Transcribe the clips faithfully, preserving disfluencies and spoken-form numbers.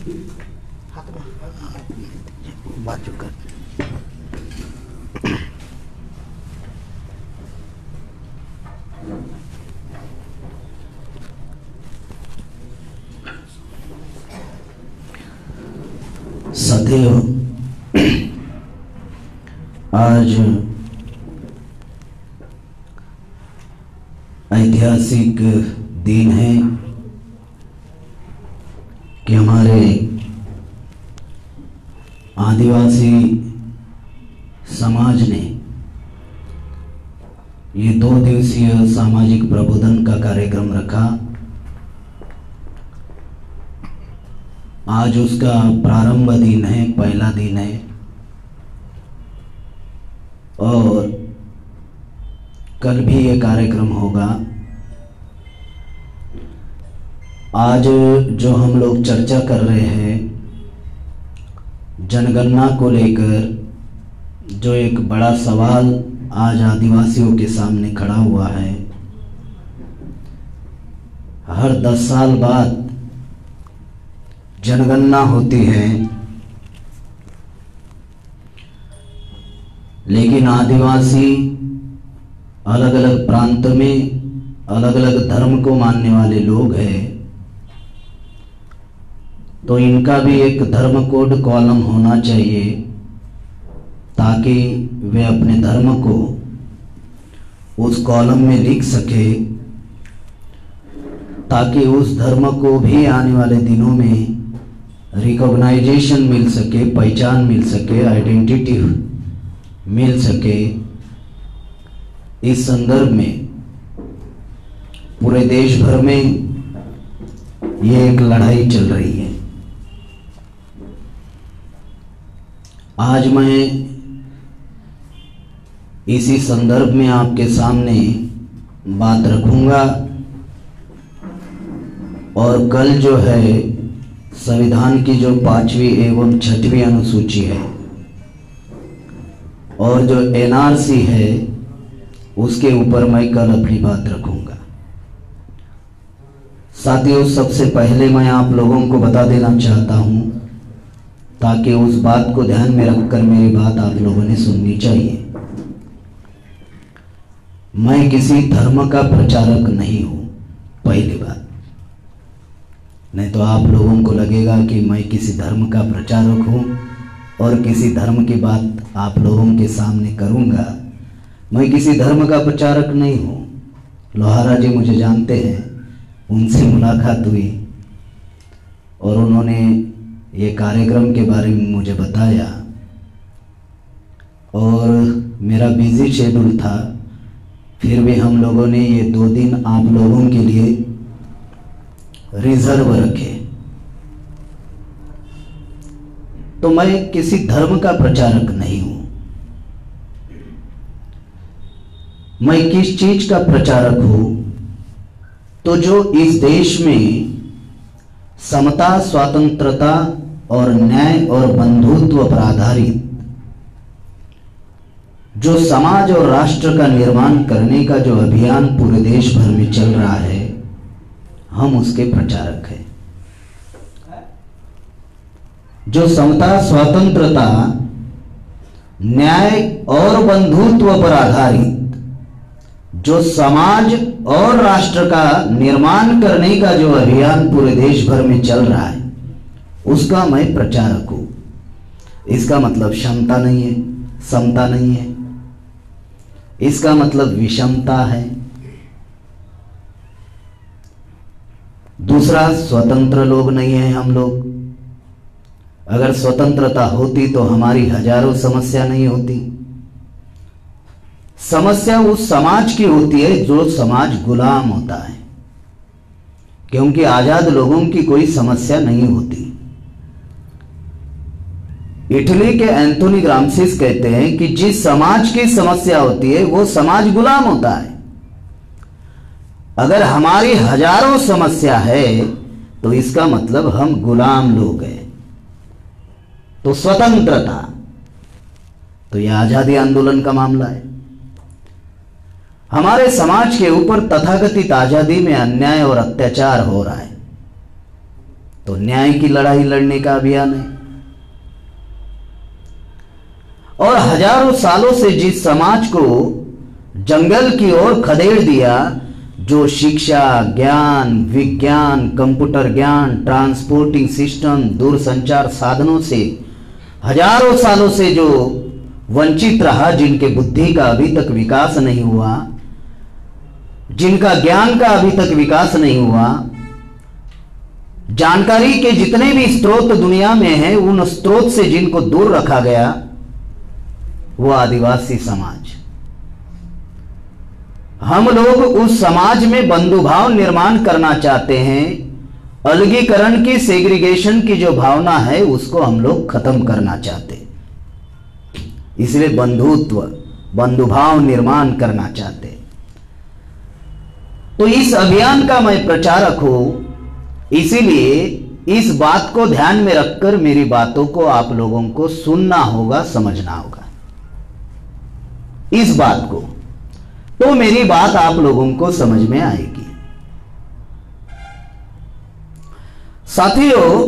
बाजू कर। सदैव आज ऐतिहासिक दिन है कि हमारे आदिवासी समाज ने ये दो दिवसीय सामाजिक प्रबोधन का कार्यक्रम रखा। आज उसका प्रारंभ दिन है, पहला दिन है और कल भी ये कार्यक्रम होगा। आज जो हम लोग चर्चा कर रहे हैं जनगणना को लेकर, जो एक बड़ा सवाल आज आदिवासियों के सामने खड़ा हुआ है। हर दस साल बाद जनगणना होती है, लेकिन आदिवासी अलग अलग प्रांत में अलग अलग धर्म को मानने वाले लोग हैं, तो इनका भी एक धर्म कोड कॉलम होना चाहिए ताकि वे अपने धर्म को उस कॉलम में लिख सके, ताकि उस धर्म को भी आने वाले दिनों में रिकॉग्नाइजेशन मिल सके, पहचान मिल सके, आइडेंटिटी मिल सके। इस संदर्भ में पूरे देश भर में ये एक लड़ाई चल रही है। आज मैं इसी संदर्भ में आपके सामने बात रखूंगा और कल जो है संविधान की जो पांचवी एवं छठवीं अनुसूची है और जो एनआरसी है उसके ऊपर मैं कल अपनी बात रखूंगा। साथियों, सबसे पहले मैं आप लोगों को बता देना चाहता हूं ताकि उस बात को ध्यान में रखकर मेरी बात आप लोगों ने सुननी चाहिए। मैं किसी धर्म का प्रचारक नहीं हूं, पहली बात। नहीं तो आप लोगों को लगेगा कि मैं किसी धर्म का प्रचारक हूं और किसी धर्म की बात आप लोगों के सामने करूंगा। मैं किसी धर्म का प्रचारक नहीं हूं। लोहारा जी मुझे जानते हैं, उनसे मुलाकात हुई और उन्होंने ये कार्यक्रम के बारे में मुझे बताया और मेरा बिजी शेड्यूल था, फिर भी हम लोगों ने ये दो दिन आप लोगों के लिए रिजर्व रखे। तो मैं किसी धर्म का प्रचारक नहीं हूं। मैं किस चीज का प्रचारक हूं? तो जो इस देश में समता, स्वतंत्रता और न्याय और बंधुत्व पर आधारित जो समाज और राष्ट्र का निर्माण करने का जो अभियान पूरे देश भर में चल रहा है, हम उसके प्रचारक हैं। जो समता, स्वतंत्रता, न्याय और बंधुत्व पर आधारित जो समाज और राष्ट्र का निर्माण करने का जो अभियान पूरे देश भर में चल रहा है, उसका मैं प्रचारक हूं। इसका मतलब क्षमता नहीं है, समता नहीं है, इसका मतलब विषमता है। दूसरा, स्वतंत्र लोग नहीं है हम लोग। अगर स्वतंत्रता होती तो हमारी हजारों समस्या नहीं होती। समस्या उस समाज की होती है जो समाज गुलाम होता है, क्योंकि आजाद लोगों की कोई समस्या नहीं होती। इटली के एंथोनी ग्राम्सिस कहते हैं कि जिस समाज की समस्या होती है वो समाज गुलाम होता है। अगर हमारी हजारों समस्या है तो इसका मतलब हम गुलाम लोग हैं। तो स्वतंत्रता, तो यह आजादी आंदोलन का मामला है। हमारे समाज के ऊपर तथाकथित आजादी में अन्याय और अत्याचार हो रहा है। तो न्याय की लड़ाई लड़ने का अभियान है। और हजारों सालों से जिस समाज को जंगल की ओर खदेड़ दिया, जो शिक्षा, ज्ञान, विज्ञान, कंप्यूटर ज्ञान, ट्रांसपोर्टिंग सिस्टम, दूरसंचार साधनों से हजारों सालों से जो वंचित रहा, जिनके बुद्धि का अभी तक विकास नहीं हुआ, जिनका ज्ञान का अभी तक विकास नहीं हुआ, जानकारी के जितने भी स्रोत दुनिया में हैं, उन स्रोत से जिनको दूर रखा गया, वो आदिवासी समाज। हम लोग उस समाज में बंधुभाव निर्माण करना चाहते हैं। अलगीकरण की, सेग्रीगेशन की जो भावना है, उसको हम लोग खत्म करना चाहते हैं। इसलिए बंधुत्व, बंधुभाव निर्माण करना चाहते हैं। तो इस अभियान का मैं प्रचारक हूं, इसीलिए इस बात को ध्यान में रखकर मेरी बातों को आप लोगों को सुनना होगा, समझना होगा इस बात को, तो मेरी बात आप लोगों को समझ में आएगी। साथियों,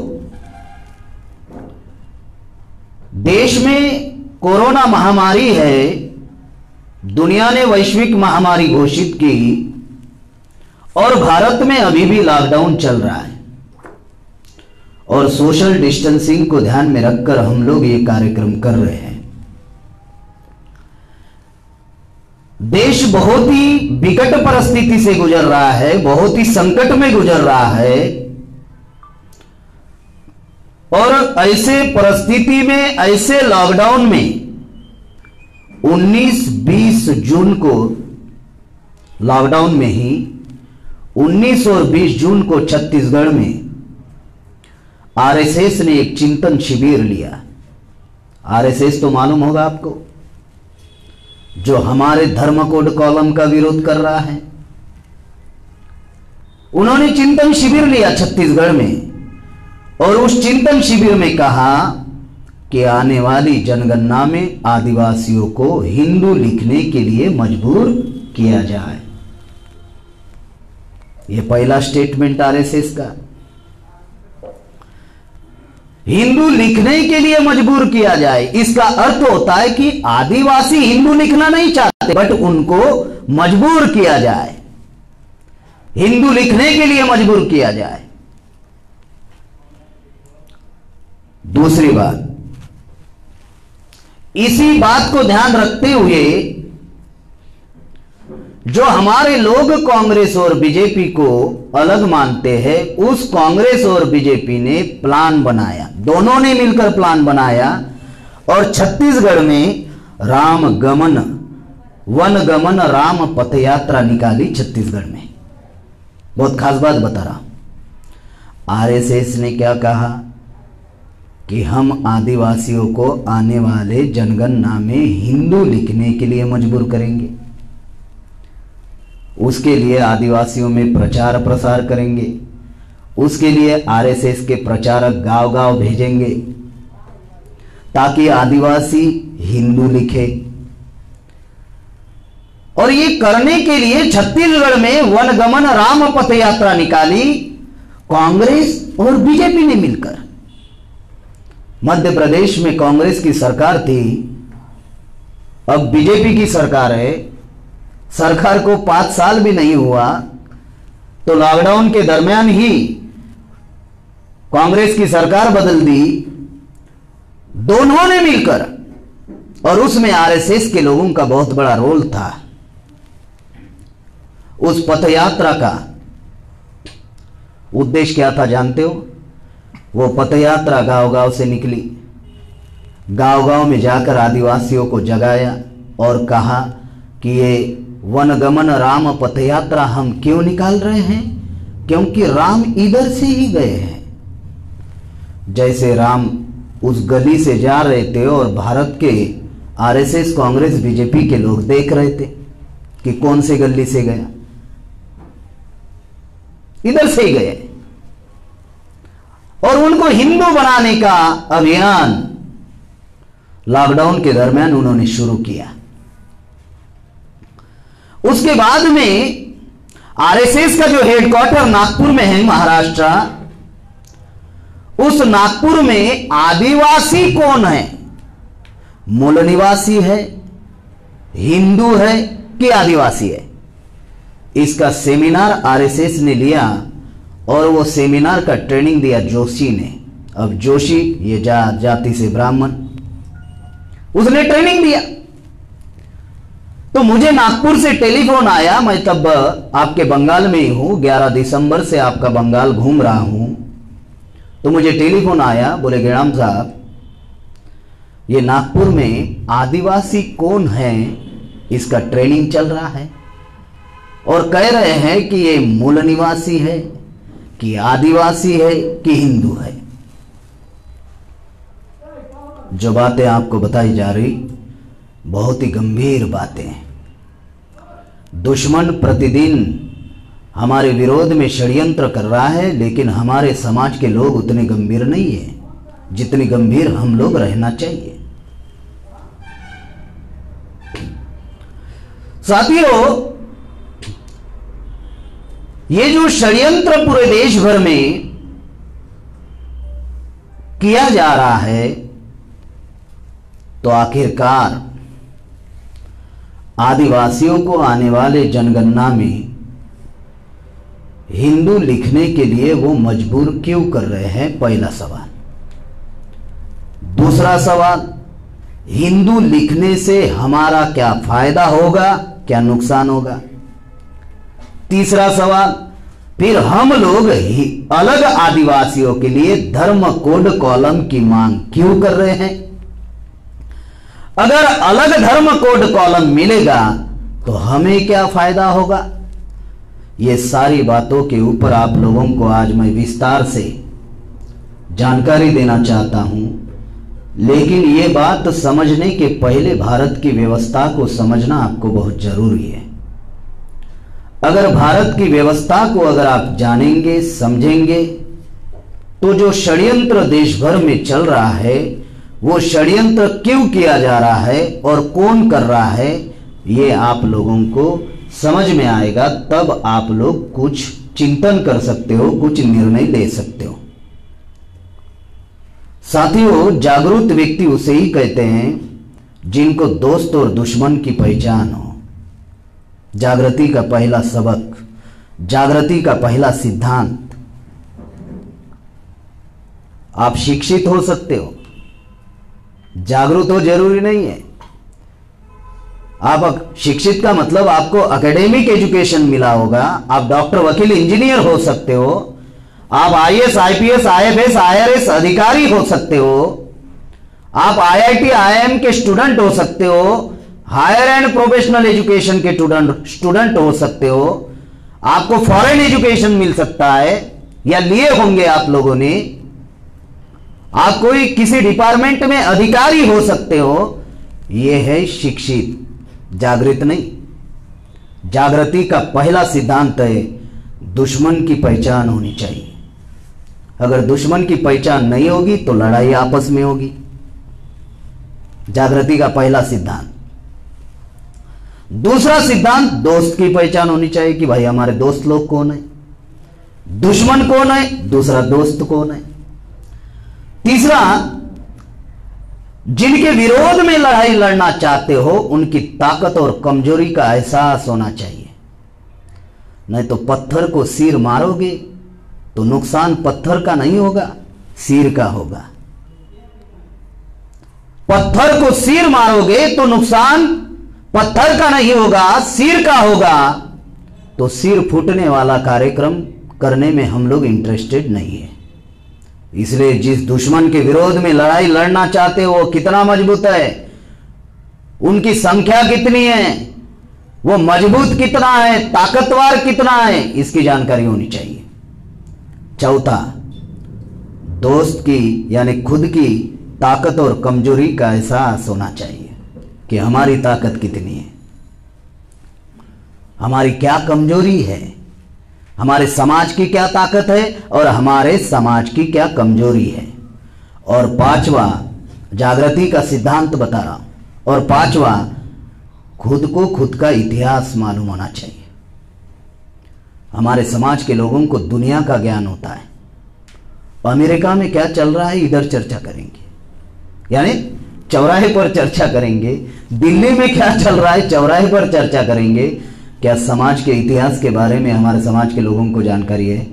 देश में कोरोना महामारी है, दुनिया ने वैश्विक महामारी घोषित की और भारत में अभी भी लॉकडाउन चल रहा है। और सोशल डिस्टेंसिंग को ध्यान में रखकर हम लोग ये कार्यक्रम कर रहे हैं। देश बहुत ही विकट परिस्थिति से गुजर रहा है, बहुत ही संकट में गुजर रहा है। और ऐसे परिस्थिति में, ऐसे लॉकडाउन में उन्नीस बीस जून को, लॉकडाउन में ही उन्नीस और बीस जून को छत्तीसगढ़ में आरएसएस ने एक चिंतन शिविर लिया। आरएसएस तो मालूम होगा आपको, जो हमारे धर्म कोड कॉलम का विरोध कर रहा है। उन्होंने चिंतन शिविर लिया छत्तीसगढ़ में और उस चिंतन शिविर में कहा कि आने वाली जनगणना में आदिवासियों को हिंदू लिखने के लिए मजबूर किया जाए। यह पहला स्टेटमेंट आरएसएस का, हिंदू लिखने के लिए मजबूर किया जाए। इसका अर्थ होता है कि आदिवासी हिंदू लिखना नहीं चाहते, बट उनको मजबूर किया जाए, हिंदू लिखने के लिए मजबूर किया जाए। दूसरी बात, इसी बात को ध्यान रखते हुए जो हमारे लोग कांग्रेस और बीजेपी को अलग मानते हैं, उस कांग्रेस और बीजेपी ने प्लान बनाया, दोनों ने मिलकर प्लान बनाया और छत्तीसगढ़ में राम गमन, वन गमन राम पथ यात्रा निकाली छत्तीसगढ़ में। बहुत खास बात बता रहा हूं। आरएसएस ने क्या कहा कि हम आदिवासियों को आने वाले जनगणना में हिंदू लिखने के लिए मजबूर करेंगे, उसके लिए आदिवासियों में प्रचार प्रसार करेंगे, उसके लिए आरएसएस के प्रचारक गांव-गांव भेजेंगे ताकि आदिवासी हिंदू लिखे। और ये करने के लिए छत्तीसगढ़ में वनगमन राम पथ यात्रा निकाली कांग्रेस और बीजेपी ने मिलकर। मध्य प्रदेश में कांग्रेस की सरकार थी, अब बीजेपी की सरकार है। सरकार को पांच साल भी नहीं हुआ तो लॉकडाउन के दरमियान ही कांग्रेस की सरकार बदल दी, दोनों ने मिलकर। और उसमें आरएसएस के लोगों का बहुत बड़ा रोल था। उस पथ यात्रा का उद्देश्य क्या था जानते हो? वो पथ यात्रा गांव-गांव से निकली, गांव-गांव में जाकर आदिवासियों को जगाया और कहा कि ये वनगमन राम पथ यात्रा हम क्यों निकाल रहे हैं? क्योंकि राम इधर से ही गए हैं। जैसे राम उस गली से जा रहे थे और भारत के आरएसएस, कांग्रेस, बीजेपी के लोग देख रहे थे कि कौन से गली से गया, इधर से ही गए। और उनको हिंदू बनाने का अभियान लॉकडाउन के दरमियान उन्होंने शुरू किया। उसके बाद में आरएसएस का जो हेडक्वार्टर नागपुर में है, महाराष्ट्र, उस नागपुर में आदिवासी कौन है? मूल निवासी है, हिंदू है कि आदिवासी है? इसका सेमिनार आरएसएस ने लिया और वो सेमिनार का ट्रेनिंग दिया जोशी ने। अब जोशी ये जा, जाति से ब्राह्मण, उसने ट्रेनिंग दिया। तो मुझे नागपुर से टेलीफोन आया, मैं तब आपके बंगाल में ही हूं, ग्यारह दिसंबर से आपका बंगाल घूम रहा हूं। तो मुझे टेलीफोन आया, बोले गेड़ाम साहब ये नागपुर में आदिवासी कौन है इसका ट्रेनिंग चल रहा है और कह रहे हैं कि ये मूल निवासी है कि आदिवासी है कि हिंदू है। जो बातें आपको बताई जा रही बहुत ही गंभीर बातें हैं। दुश्मन प्रतिदिन हमारे विरोध में षड्यंत्र कर रहा है, लेकिन हमारे समाज के लोग उतने गंभीर नहीं है जितने गंभीर हम लोग रहना चाहिए। साथियों, ये जो षड्यंत्र पूरे देश भर में किया जा रहा है, तो आखिरकार आदिवासियों को आने वाले जनगणना में हिंदू लिखने के लिए वो मजबूर क्यों कर रहे हैं? पहला सवाल। दूसरा सवाल, हिंदू लिखने से हमारा क्या फायदा होगा, क्या नुकसान होगा? तीसरा सवाल, फिर हम लोग ही अलग आदिवासियों के लिए धर्म कोड कॉलम की मांग क्यों कर रहे हैं? अगर अलग धर्म कोड कॉलम मिलेगा तो हमें क्या फायदा होगा? ये सारी बातों के ऊपर आप लोगों को आज मैं विस्तार से जानकारी देना चाहता हूं। लेकिन ये बात समझने के पहले भारत की व्यवस्था को समझना आपको बहुत जरूरी है। अगर भारत की व्यवस्था को अगर आप जानेंगे, समझेंगे, तो जो षड्यंत्र देश भर में चल रहा है वो षड्यंत्र क्यों किया जा रहा है और कौन कर रहा है, ये आप लोगों को समझ में आएगा। तब आप लोग कुछ चिंतन कर सकते हो, कुछ निर्णय ले सकते हो। साथियों, जागरूक व्यक्ति उसे ही कहते हैं जिनको दोस्त और दुश्मन की पहचान हो। जागृति का पहला सबक, जागृति का पहला सिद्धांत, आप शिक्षित हो सकते हो, जागरूक हो जरूरी नहीं है। आप शिक्षित का मतलब आपको एकेडमिक एजुकेशन मिला होगा, आप डॉक्टर, वकील, इंजीनियर हो सकते हो, आप आईएएस, आईपीएस, आईएफएस, आईआरएस अधिकारी हो सकते हो, आप आईआईटी, आईआईएम के स्टूडेंट हो सकते हो, हायर एंड प्रोफेशनल एजुकेशन के स्टूडेंट स्टूडेंट हो सकते हो, आपको फॉरेन एजुकेशन मिल सकता है या लिए होंगे आप लोगों ने, आप कोई किसी डिपार्टमेंट में अधिकारी हो सकते हो। यह है शिक्षित, जागृत नहीं। जागृति का पहला सिद्धांत है दुश्मन की पहचान होनी चाहिए। अगर दुश्मन की पहचान नहीं होगी तो लड़ाई आपस में होगी। जागृति का पहला सिद्धांत। दूसरा सिद्धांत, दोस्त की पहचान होनी चाहिए कि भाई हमारे दोस्त लोग कौन है, दुश्मन कौन है, दूसरा दोस्त कौन है। तीसरा, जिनके विरोध में लड़ाई लड़ना चाहते हो उनकी ताकत और कमजोरी का एहसास होना चाहिए। नहीं तो पत्थर को सिर मारोगे तो नुकसान पत्थर का नहीं होगा, सिर का होगा। पत्थर को सिर मारोगे तो नुकसान पत्थर का नहीं होगा, सिर का होगा। तो सिर फूटने वाला कार्यक्रम करने में हम लोग इंटरेस्टेड नहीं है। इसलिए जिस दुश्मन के विरोध में लड़ाई लड़ना चाहते हो वो कितना मजबूत है, उनकी संख्या कितनी है, वो मजबूत कितना है, ताकतवर कितना है, इसकी जानकारी होनी चाहिए। चौथा, दोस्त की यानी खुद की ताकत और कमजोरी का एहसास होना चाहिए कि हमारी ताकत कितनी है, हमारी क्या कमजोरी है, हमारे समाज की क्या ताकत है और हमारे समाज की क्या कमजोरी है। और पांचवा, जागृति का सिद्धांत बता रहा हूं। और पांचवा, खुद को खुद का इतिहास मालूम होना चाहिए। हमारे समाज के लोगों को दुनिया का ज्ञान होता है, अमेरिका में क्या चल रहा है इधर चर्चा करेंगे, यानी चौराहे पर चर्चा करेंगे। दिल्ली में क्या चल रहा है चौराहे पर चर्चा करेंगे। क्या समाज के इतिहास के बारे में हमारे समाज के लोगों को जानकारी है?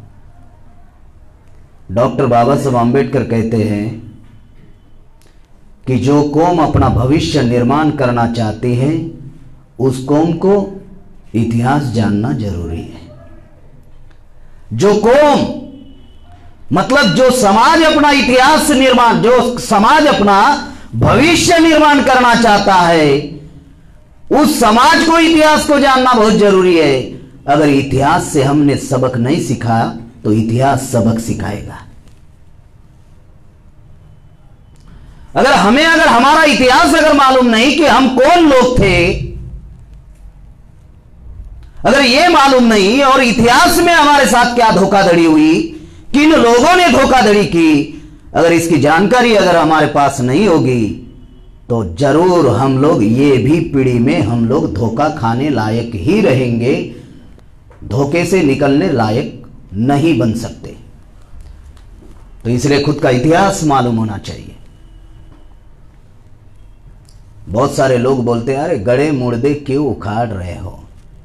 डॉक्टर बाबा साहब आम्बेडकर कहते हैं कि जो कौम अपना भविष्य निर्माण करना चाहती है उस कौम को इतिहास जानना जरूरी है। जो कौम मतलब जो समाज अपना इतिहास निर्माण, जो समाज अपना भविष्य निर्माण करना चाहता है उस समाज को इतिहास को जानना बहुत जरूरी है। अगर इतिहास से हमने सबक नहीं सीखा तो इतिहास सबक सिखाएगा। अगर हमें अगर हमारा इतिहास अगर मालूम नहीं कि हम कौन लोग थे, अगर ये मालूम नहीं और इतिहास में हमारे साथ क्या धोखाधड़ी हुई, किन लोगों ने धोखाधड़ी की, अगर इसकी जानकारी अगर हमारे पास नहीं होगी तो जरूर हम लोग ये भी पीढ़ी में हम लोग धोखा खाने लायक ही रहेंगे, धोखे से निकलने लायक नहीं बन सकते। तो इसलिए खुद का इतिहास मालूम होना चाहिए। बहुत सारे लोग बोलते हैं अरे गड़े मुर्दे क्यों उखाड़ रहे हो,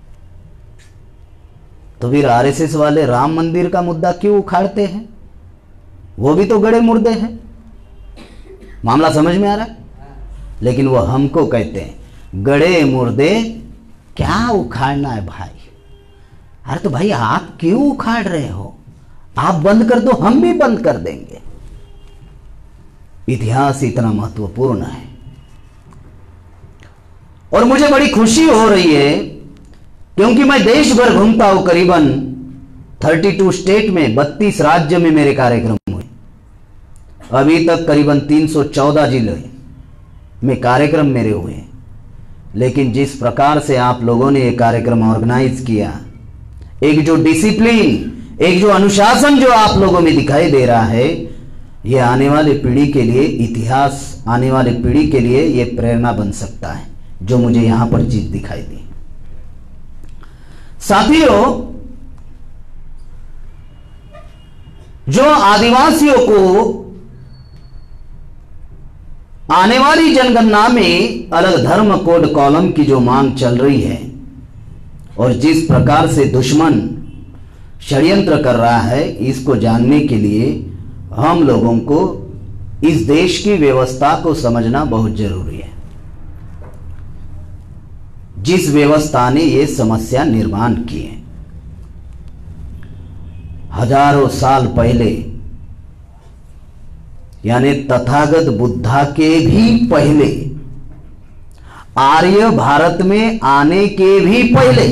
तो फिर आरएसएस वाले राम मंदिर का मुद्दा क्यों उखाड़ते हैं? वो भी तो गड़े मुर्दे हैं। मामला समझ में आ रहा है? लेकिन वो हमको कहते हैं गड़े मुर्दे क्या उखाड़ना है भाई। अरे तो भाई आप क्यों उखाड़ रहे हो, आप बंद कर दो हम भी बंद कर देंगे। इतिहास इतना महत्वपूर्ण है और मुझे बड़ी खुशी हो रही है क्योंकि मैं देश भर घूमता हूं। करीबन बत्तीस स्टेट में बत्तीस राज्य में मेरे कार्यक्रम हुए। अभी तक करीबन तीन सौ चौदह जिले में कार्यक्रम मेरे हुए। लेकिन जिस प्रकार से आप लोगों ने ये कार्यक्रम ऑर्गेनाइज किया, एक जो डिसिप्लिन, एक जो अनुशासन जो आप लोगों में दिखाई दे रहा है, ये आने वाले पीढ़ी के लिए इतिहास, आने वाले पीढ़ी के लिए ये प्रेरणा बन सकता है जो मुझे यहां पर चीज दिखाई दी। साथियों, जो आदिवासियों को आने वाली जनगणना में अलग धर्म कोड कॉलम की जो मांग चल रही है और जिस प्रकार से दुश्मन षड्यंत्र कर रहा है, इसको जानने के लिए हम लोगों को इस देश की व्यवस्था को समझना बहुत जरूरी है। जिस व्यवस्था ने ये समस्या निर्माण की है, हजारों साल पहले यानी तथागत बुद्धा के भी पहले, आर्य भारत में आने के भी पहले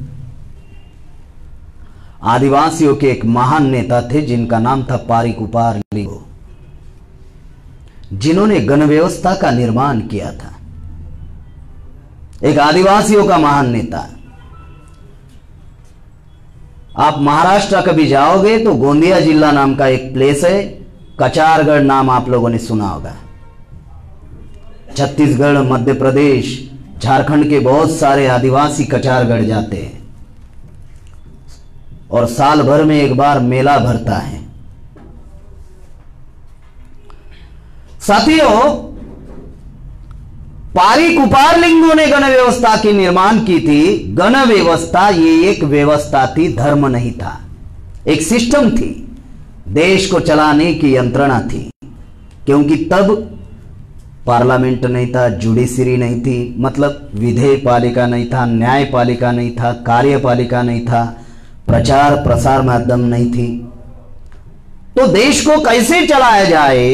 आदिवासियों के एक महान नेता थे जिनका नाम था पारिकुपार लिंगो, जिन्होंने गण व्यवस्था का निर्माण किया था। एक आदिवासियों का महान नेता। आप महाराष्ट्र कभी जाओगे तो गोंदिया जिला नाम का एक प्लेस है, कचारगढ़ नाम आप लोगों ने सुना होगा। छत्तीसगढ़, मध्य प्रदेश, झारखंड के बहुत सारे आदिवासी कचारगढ़ जाते हैं और साल भर में एक बार मेला भरता है। साथियों, पारिकुपार लिंगो ने गण व्यवस्था की निर्माण की थी। गण व्यवस्था ये एक व्यवस्था थी, धर्म नहीं था, एक सिस्टम थी, देश को चलाने की यंत्रणा थी। क्योंकि तब पार्लियामेंट नहीं था, जुडिशरी नहीं थी, मतलब विधेय पालिका नहीं था, न्यायपालिका नहीं था, कार्यपालिका नहीं था, प्रचार प्रसार माध्यम नहीं थी। तो देश को कैसे चलाया जाए,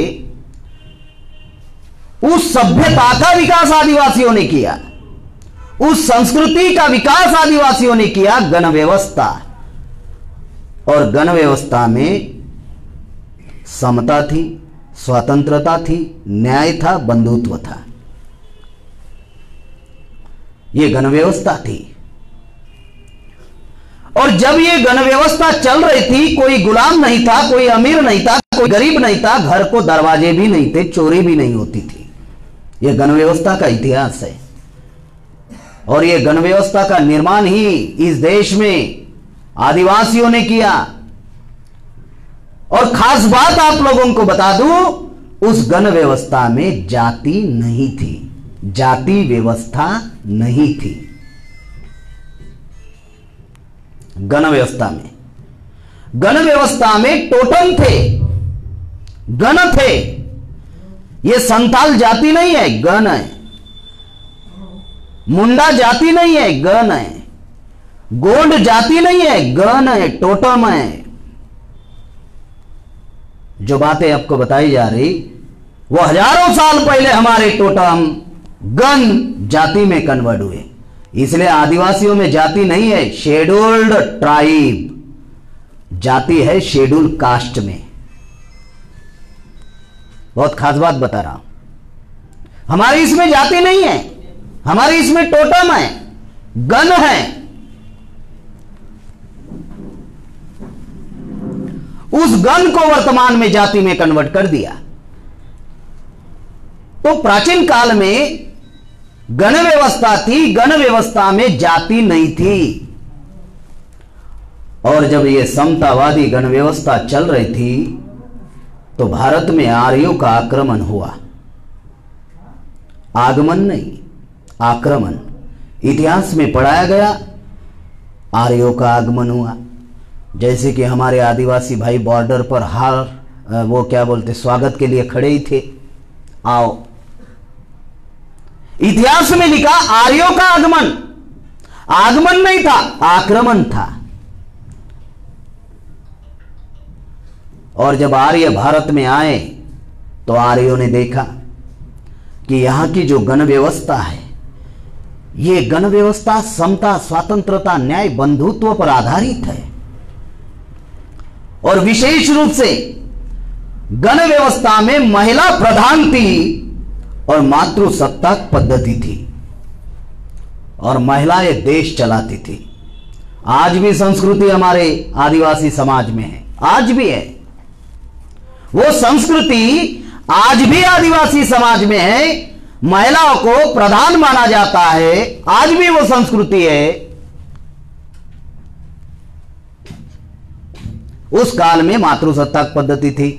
उस सभ्यता का विकास आदिवासियों ने किया, उस संस्कृति का विकास आदिवासियों ने किया, गण व्यवस्था। और गण व्यवस्था में समता थी, स्वतंत्रता थी, न्याय था, बंधुत्व था। यह गण व्यवस्था थी। और जब यह गण व्यवस्था चल रही थी, कोई गुलाम नहीं था, कोई अमीर नहीं था, कोई गरीब नहीं था, घर को दरवाजे भी नहीं थे, चोरी भी नहीं होती थी। यह गण व्यवस्था का इतिहास है। और यह गण व्यवस्था का निर्माण ही इस देश में आदिवासियों ने किया। और खास बात आप लोगों को बता दूं, उस गण व्यवस्था में जाति नहीं थी, जाति व्यवस्था नहीं थी। गण व्यवस्था में गण व्यवस्था में टोटम थे, गण थे। ये संताल जाति नहीं है, गण है। मुंडा जाति नहीं है, गण है। गोंड जाति नहीं है, गण है, टोटम है। जो बातें आपको बताई जा रही वो हजारों साल पहले हमारे टोटम गण जाति में कन्वर्ट हुए। इसलिए आदिवासियों में जाति नहीं है, शेड्यूल्ड ट्राइब जाति है, शेड्यूल कास्ट में। बहुत खास बात बता रहा हूं, हमारी इसमें जाति नहीं है, हमारी इसमें टोटम है, गण है। उस गण को वर्तमान में जाति में कन्वर्ट कर दिया। तो प्राचीन काल में गण व्यवस्था थी, गण व्यवस्था में जाति नहीं थी। और जब यह समतावादी गण व्यवस्था चल रही थी तो भारत में आर्यों का आक्रमण हुआ। आगमन नहीं, आक्रमण। इतिहास में पढ़ाया गया आर्यों का आगमन हुआ। जैसे कि हमारे आदिवासी भाई बॉर्डर पर हार वो क्या बोलते स्वागत के लिए खड़े ही थे, आओ। इतिहास में लिखा आर्यों का आगमन, आगमन नहीं था, आक्रमण था। और जब आर्य भारत में आए तो आर्यों ने देखा कि यहां की जो गण व्यवस्था है, ये गण व्यवस्था समता, स्वतंत्रता, न्याय, बंधुत्व पर आधारित है। और विशेष रूप से गण व्यवस्था में महिला प्रधान थी और मातृसत्ताक पद्धति थी, और महिलाएं देश चलाती थी। आज भी संस्कृति हमारे आदिवासी समाज में है, आज भी है वो संस्कृति, आज भी आदिवासी समाज में है। महिलाओं को प्रधान माना जाता है, आज भी वो संस्कृति है। उस काल में मातृसत्ताक पद्धति थी,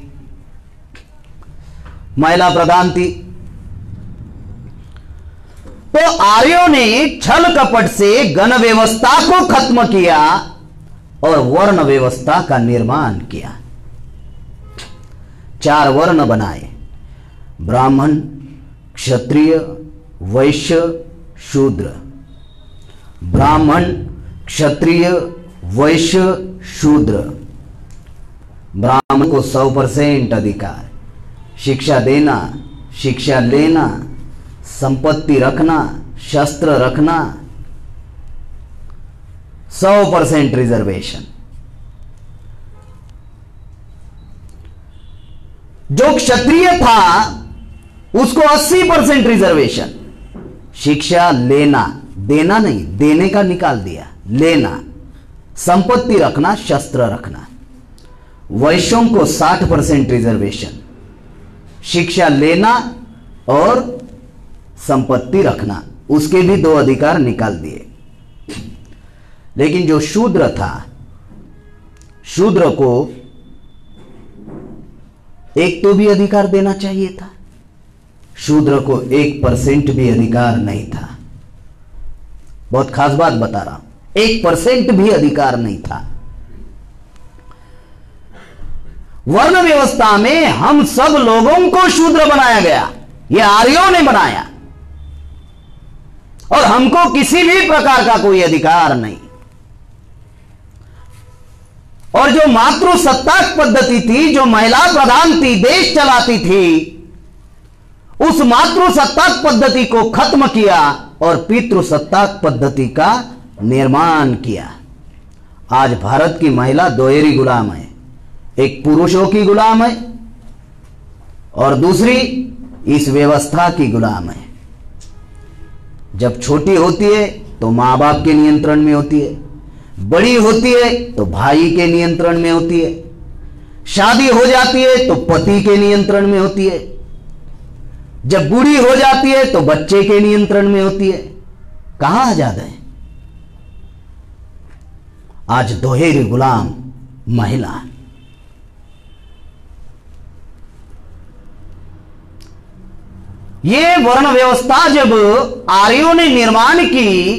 महिला प्रधान थी। तो आर्यों ने छल कपट से गण व्यवस्था को खत्म किया और वर्ण व्यवस्था का निर्माण किया। चार वर्ण बनाए, ब्राह्मण, क्षत्रिय, वैश्य, शूद्र। ब्राह्मण, क्षत्रिय, वैश्य, शूद्र। ब्राह्मण को सौ परसेंट अधिकार, शिक्षा देना, शिक्षा लेना, संपत्ति रखना, शस्त्र रखना, सौ परसेंट रिजर्वेशन। जो क्षत्रिय था उसको अस्सी परसेंट रिजर्वेशन। शिक्षा लेना, देना नहीं, देने का निकाल दिया, लेना, संपत्ति रखना, शस्त्र रखना। वैश्यों को साठ परसेंट रिजर्वेशन, शिक्षा लेना और संपत्ति रखना, उसके भी दो अधिकार निकाल दिए। लेकिन जो शूद्र था, शूद्र को एक तो भी अधिकार देना चाहिए था, शूद्र को एक परसेंट भी अधिकार नहीं था। बहुत खास बात बता रहा हूं, एक परसेंट भी अधिकार नहीं था। वर्ण व्यवस्था में हम सब लोगों को शूद्र बनाया गया, यह आर्यों ने बनाया, और हमको किसी भी प्रकार का कोई अधिकार नहीं। और जो मातृसत्ताक पद्धति थी, जो महिला प्रधान थी, देश चलाती थी, उस मातृसत्ताक पद्धति को खत्म किया और पितृसत्ताक पद्धति का निर्माण किया। आज भारत की महिला दोहरी गुलाम है, एक पुरुषों की गुलाम है और दूसरी इस व्यवस्था की गुलाम है। जब छोटी होती है तो मां बाप के नियंत्रण में होती है, बड़ी होती है तो भाई के नियंत्रण में होती है, शादी हो जाती है तो पति के नियंत्रण में होती है, जब बूढ़ी हो जाती है तो बच्चे के नियंत्रण में होती है। कहां आजाद है? आज दोहरी गुलाम महिला। ये वर्ण व्यवस्था जब आर्यों ने निर्माण की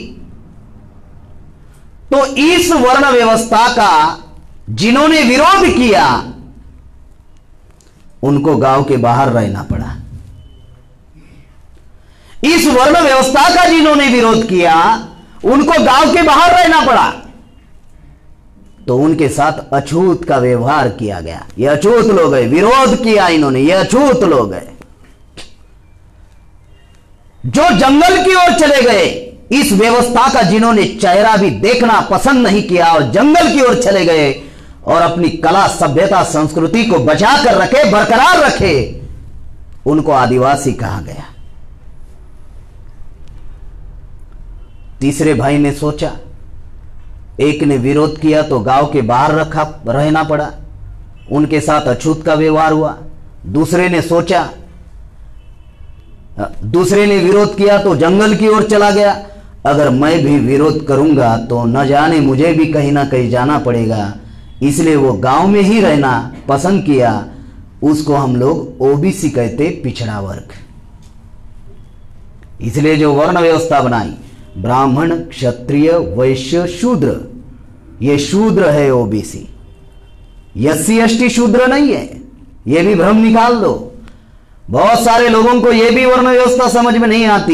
तो इस वर्ण व्यवस्था का जिन्होंने विरोध किया उनको गांव के बाहर रहना पड़ा। इस वर्ण व्यवस्था का जिन्होंने विरोध किया उनको गांव के बाहर रहना पड़ा। तो उनके साथ अछूत का व्यवहार किया गया। ये अछूत लोग हैं, विरोध किया इन्होंने, ये अछूत लोग हैं जो जंगल की ओर चले गए। इस व्यवस्था का जिन्होंने चेहरा भी देखना पसंद नहीं किया और जंगल की ओर चले गए और अपनी कला सभ्यता संस्कृति को बचा कर रखे, बरकरार रखे, उनको आदिवासी कहा गया। तीसरे भाई ने सोचा, एक ने विरोध किया तो गांव के बाहर रखा रहना पड़ा, उनके साथ अछूत का व्यवहार हुआ। दूसरे ने सोचा, दूसरे ने विरोध किया तो जंगल की ओर चला गया। अगर मैं भी विरोध करूंगा तो न जाने मुझे भी कहीं ना कहीं जाना पड़ेगा, इसलिए वो गांव में ही रहना पसंद किया। उसको हम लोग ओबीसी कहते, पिछड़ा वर्ग। इसलिए जो वर्ण व्यवस्था बनाई, ब्राह्मण, क्षत्रिय, वैश्य, शूद्र, ये शूद्र है ओबीसी। एससी एसटी शूद्र नहीं है, ये भी भ्रम निकाल दो। बहुत सारे लोगों को यह भी वर्ण व्यवस्था समझ में नहीं आती,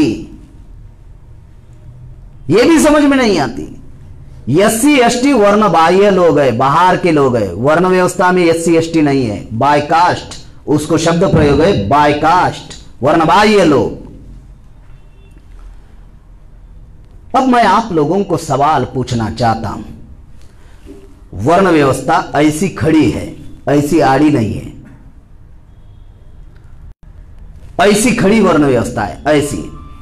ये भी समझ में नहीं आती। एससी एसटी वर्ण बाह्य लोग है, बाहर के लोग है। वर्ण व्यवस्था में एससी एसटी नहीं है, बाय कास्ट, उसको शब्द प्रयोग है बाय कास्ट, वर्ण बाह्य लोग। अब मैं आप लोगों को सवाल पूछना चाहता हूं। वर्ण व्यवस्था ऐसी खड़ी है, ऐसी आड़ी नहीं है, ऐसी खड़ी वर्ण व्यवस्था है, ऐसी।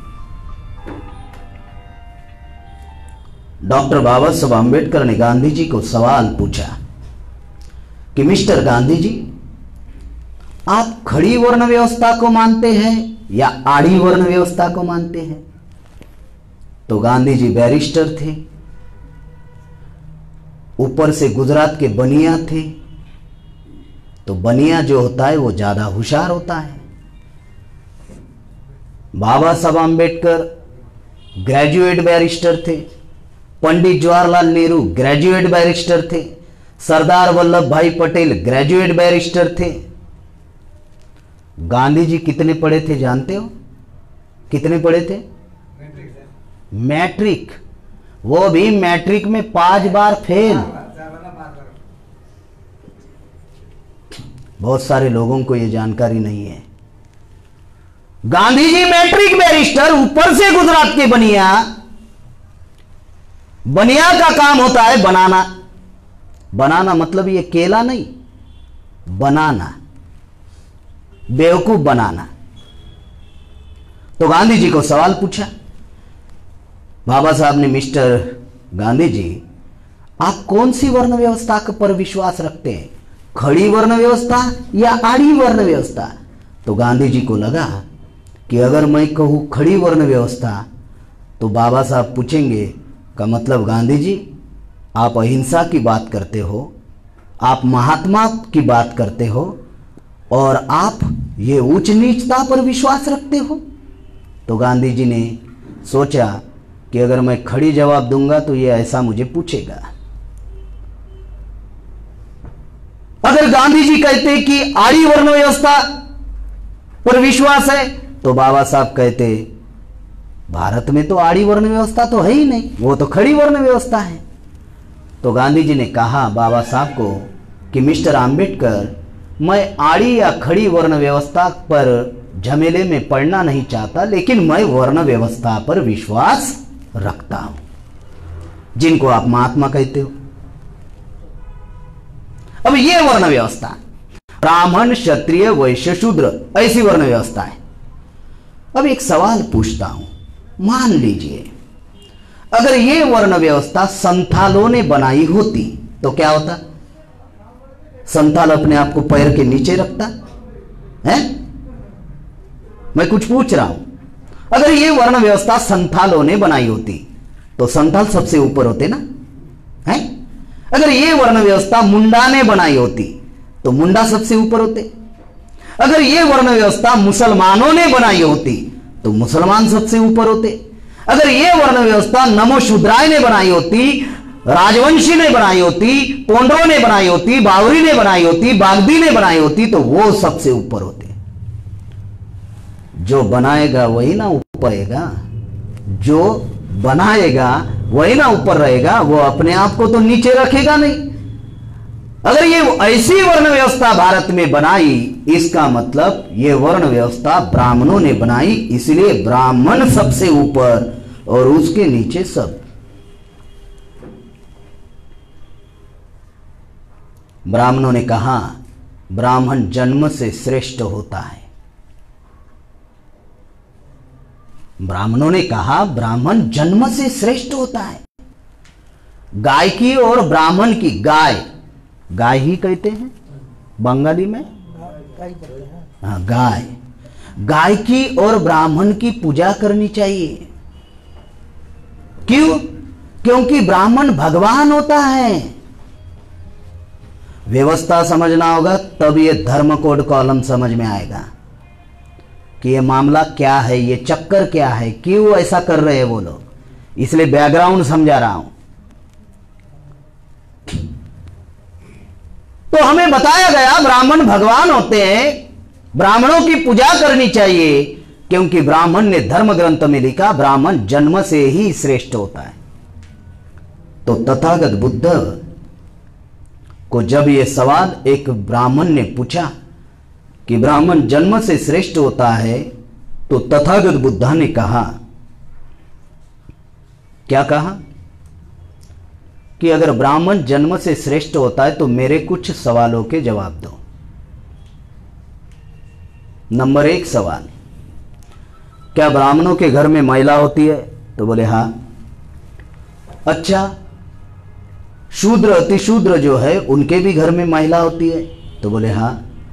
डॉक्टर बाबा साहब आंबेडकर ने गांधी जी को सवाल पूछा कि मिस्टर गांधी जी, आप खड़ी वर्ण व्यवस्था को मानते हैं या आड़ी वर्ण व्यवस्था को मानते हैं? तो गांधी जी बैरिस्टर थे, ऊपर से गुजरात के बनिया थे, तो बनिया जो होता है वो ज्यादा होशियार होता है। बाबा साहब आंबेडकर ग्रेजुएट बैरिस्टर थे, पंडित जवाहरलाल नेहरू ग्रेजुएट बैरिस्टर थे, सरदार वल्लभ भाई पटेल ग्रेजुएट बैरिस्टर थे। गांधी जी कितने पढ़े थे जानते हो? कितने पढ़े थे? मैट्रिक, वो भी मैट्रिक में पांच बार फेल। बहुत सारे लोगों को यह जानकारी नहीं है। गांधी जी मैट्रिक बैरिस्टर, ऊपर से गुजरात के बनिया। बनिया का काम होता है बनाना। बनाना मतलब ये केला नहीं, बनाना, बेवकूफ बनाना। तो गांधी जी को सवाल पूछा बाबा साहब ने, मिस्टर गांधी जी, आप कौन सी वर्ण व्यवस्था पर विश्वास रखते हैं, खड़ी वर्ण व्यवस्था या आड़ी वर्ण व्यवस्था? तो गांधी जी को लगा कि अगर मैं कहूं खड़ी वर्ण व्यवस्था तो बाबा साहब पूछेंगे का मतलब गांधी जी आप अहिंसा की बात करते हो, आप महात्मा की बात करते हो और आप ये उच्च नीचता पर विश्वास रखते हो। तो गांधी जी ने सोचा कि अगर मैं खड़ी जवाब दूंगा तो ये ऐसा मुझे पूछेगा। अगर गांधी जी कहते कि आड़ी वर्ण व्यवस्था पर विश्वास है तो बाबा साहब कहते भारत में तो आड़ी वर्ण व्यवस्था तो है ही नहीं, वो तो खड़ी वर्ण व्यवस्था है। तो गांधी जी ने कहा बाबा साहब को कि मिस्टर आंबेडकर, मैं आड़ी या खड़ी वर्ण व्यवस्था पर झमेले में पड़ना नहीं चाहता, लेकिन मैं वर्ण व्यवस्था पर विश्वास रखता हूं, जिनको आप महात्मा कहते हो। अब ये वर्ण व्यवस्था ब्राह्मण, क्षत्रिय, वैश्य, शूद्र, ऐसी वर्ण व्यवस्था है। अब एक सवाल पूछता हूं, मान लीजिए अगर ये वर्ण व्यवस्था संथालों ने बनाई होती तो क्या होता? संथाल अपने आप को पैर के नीचे रखता है? मैं कुछ पूछ रहा हूं, अगर ये वर्ण व्यवस्था संथालों ने बनाई होती तो संथाल सबसे ऊपर होते ना, है? अगर ये वर्ण व्यवस्था मुंडा ने बनाई होती तो मुंडा सबसे ऊपर होते। अगर ये वर्ण व्यवस्था मुसलमानों ने बनाई होती तो मुसलमान सबसे ऊपर होते। अगर ये वर्ण व्यवस्था नमो शूद्राय ने बनाई होती, राजवंशी ने बनाई होती, पोंडो ने बनाई होती, बावरी ने बनाई होती, बागदी ने बनाई होती, तो वो सबसे ऊपर होते। जो बनाएगा वही ना ऊपर रहेगा, जो बनाएगा वही ना ऊपर रहेगा, वो अपने आप को तो नीचे रखेगा नहीं। अगर ये ऐसी वर्ण व्यवस्था भारत में बनाई, इसका मतलब ये वर्ण व्यवस्था ब्राह्मणों ने बनाई, इसलिए ब्राह्मण सबसे ऊपर और उसके नीचे सब। ब्राह्मणों ने कहा ब्राह्मण जन्म से श्रेष्ठ होता है। ब्राह्मणों ने कहा ब्राह्मण जन्म से श्रेष्ठ होता है। गाय की और ब्राह्मण की, गाय गाय ही कहते हैं बंगाली में, हाँ गाय, गाय की और ब्राह्मण की पूजा करनी चाहिए। क्यों? क्योंकि ब्राह्मण भगवान होता है। व्यवस्था समझना होगा तब ये धर्म कोड कॉलम समझ में आएगा कि ये मामला क्या है, ये चक्कर क्या है, क्यों ऐसा कर रहे हैं वो लोग। इसलिए बैकग्राउंड समझा रहा हूं। तो हमें बताया गया ब्राह्मण भगवान होते हैं, ब्राह्मणों की पूजा करनी चाहिए, क्योंकि ब्राह्मण ने धर्म ग्रंथ में लिखा ब्राह्मण जन्म से ही श्रेष्ठ होता है। तो तथागत बुद्ध को जब यह सवाल एक ब्राह्मण ने पूछा कि ब्राह्मण जन्म से श्रेष्ठ होता है, तो तथागत बुद्ध ने कहा, क्या कहा कि अगर ब्राह्मण जन्म से श्रेष्ठ होता है तो मेरे कुछ सवालों के जवाब दो। नंबर एक सवाल, क्या ब्राह्मणों के घर में महिला होती है? तो बोले हाँ। अच्छा, शूद्र अतिशूद्र जो है उनके भी घर में महिला होती है? तो बोले हाँ।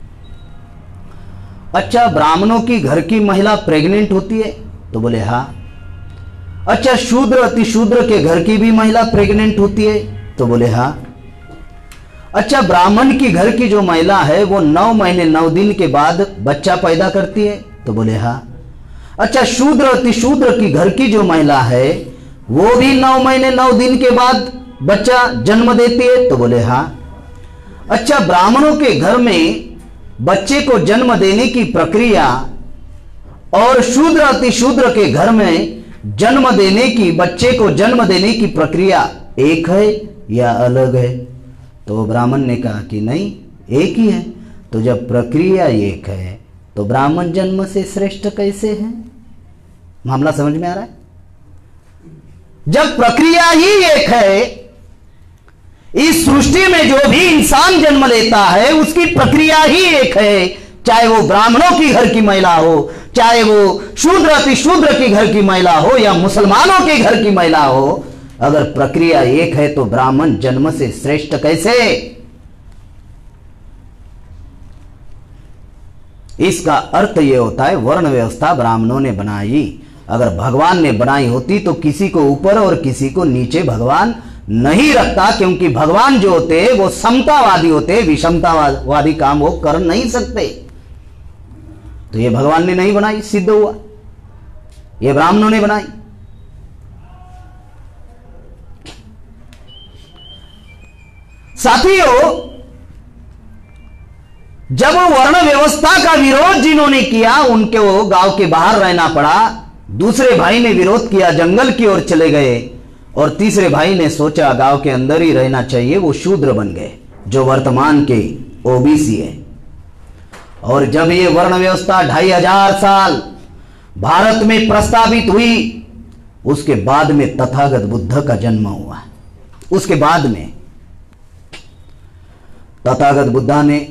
अच्छा, ब्राह्मणों की घर की महिला प्रेग्नेंट होती है? तो बोले हाँ। अच्छा, शूद्र अतिशूद्र के घर की भी महिला प्रेग्नेंट होती है? तो बोले हाँ। अच्छा, ब्राह्मण की घर की जो महिला है वो नौ महीने नौ दिन के बाद बच्चा पैदा करती है? तो बोले हाँ। अच्छा, शूद्र अतिशूद्र की घर की जो महिला है वो भी नौ महीने नौ दिन के बाद बच्चा जन्म देती है? तो बोले हाँ। अच्छा, ब्राह्मणों के घर में बच्चे को जन्म देने की प्रक्रिया और शूद्र अतिशूद्र के घर में जन्म देने की, बच्चे को जन्म देने की प्रक्रिया एक है या अलग है? तो ब्राह्मण ने कहा कि नहीं, एक ही है। तो जब प्रक्रिया एक है तो ब्राह्मण जन्म से श्रेष्ठ कैसे है? मामला समझ में आ रहा है? जब प्रक्रिया ही एक है, इस सृष्टि में जो भी इंसान जन्म लेता है उसकी प्रक्रिया ही एक है, चाहे वो ब्राह्मणों की घर की महिला हो, चाहे वो शूद्र अतिशूद्र की घर की महिला हो या मुसलमानों के घर की महिला हो। अगर प्रक्रिया एक है तो ब्राह्मण जन्म से श्रेष्ठ कैसे? इसका अर्थ यह होता है वर्ण व्यवस्था ब्राह्मणों ने बनाई। अगर भगवान ने बनाई होती तो किसी को ऊपर और किसी को नीचे भगवान नहीं रखता, क्योंकि भगवान जो होते वो समतावादी होते, विषमतावादी काम वो कर नहीं सकते। तो ये भगवान ने नहीं बनाई, सिद्ध हुआ, ये ब्राह्मणों ने बनाई। साथियों, जब वर्ण व्यवस्था का विरोध जिन्होंने किया उनको गांव के बाहर रहना पड़ा। दूसरे भाई ने विरोध किया, जंगल की ओर चले गए, और तीसरे भाई ने सोचा गांव के अंदर ही रहना चाहिए, वो शूद्र बन गए, जो वर्तमान के ओबीसी है। और जब ये वर्ण व्यवस्था ढाई हजार साल भारत में प्रस्तावित हुई, उसके बाद में तथागत बुद्ध का जन्म हुआ। उसके बाद में तथागत बुद्ध ने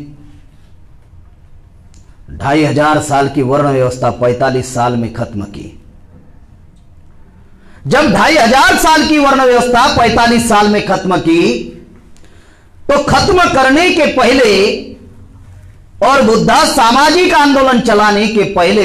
ढाई हजार साल की वर्ण व्यवस्था पैंतालीस साल में खत्म की। जब ढाई हजार साल की वर्ण व्यवस्था पैंतालीस साल में खत्म की, तो खत्म करने के पहले और बुद्धा सामाजिक आंदोलन चलाने के पहले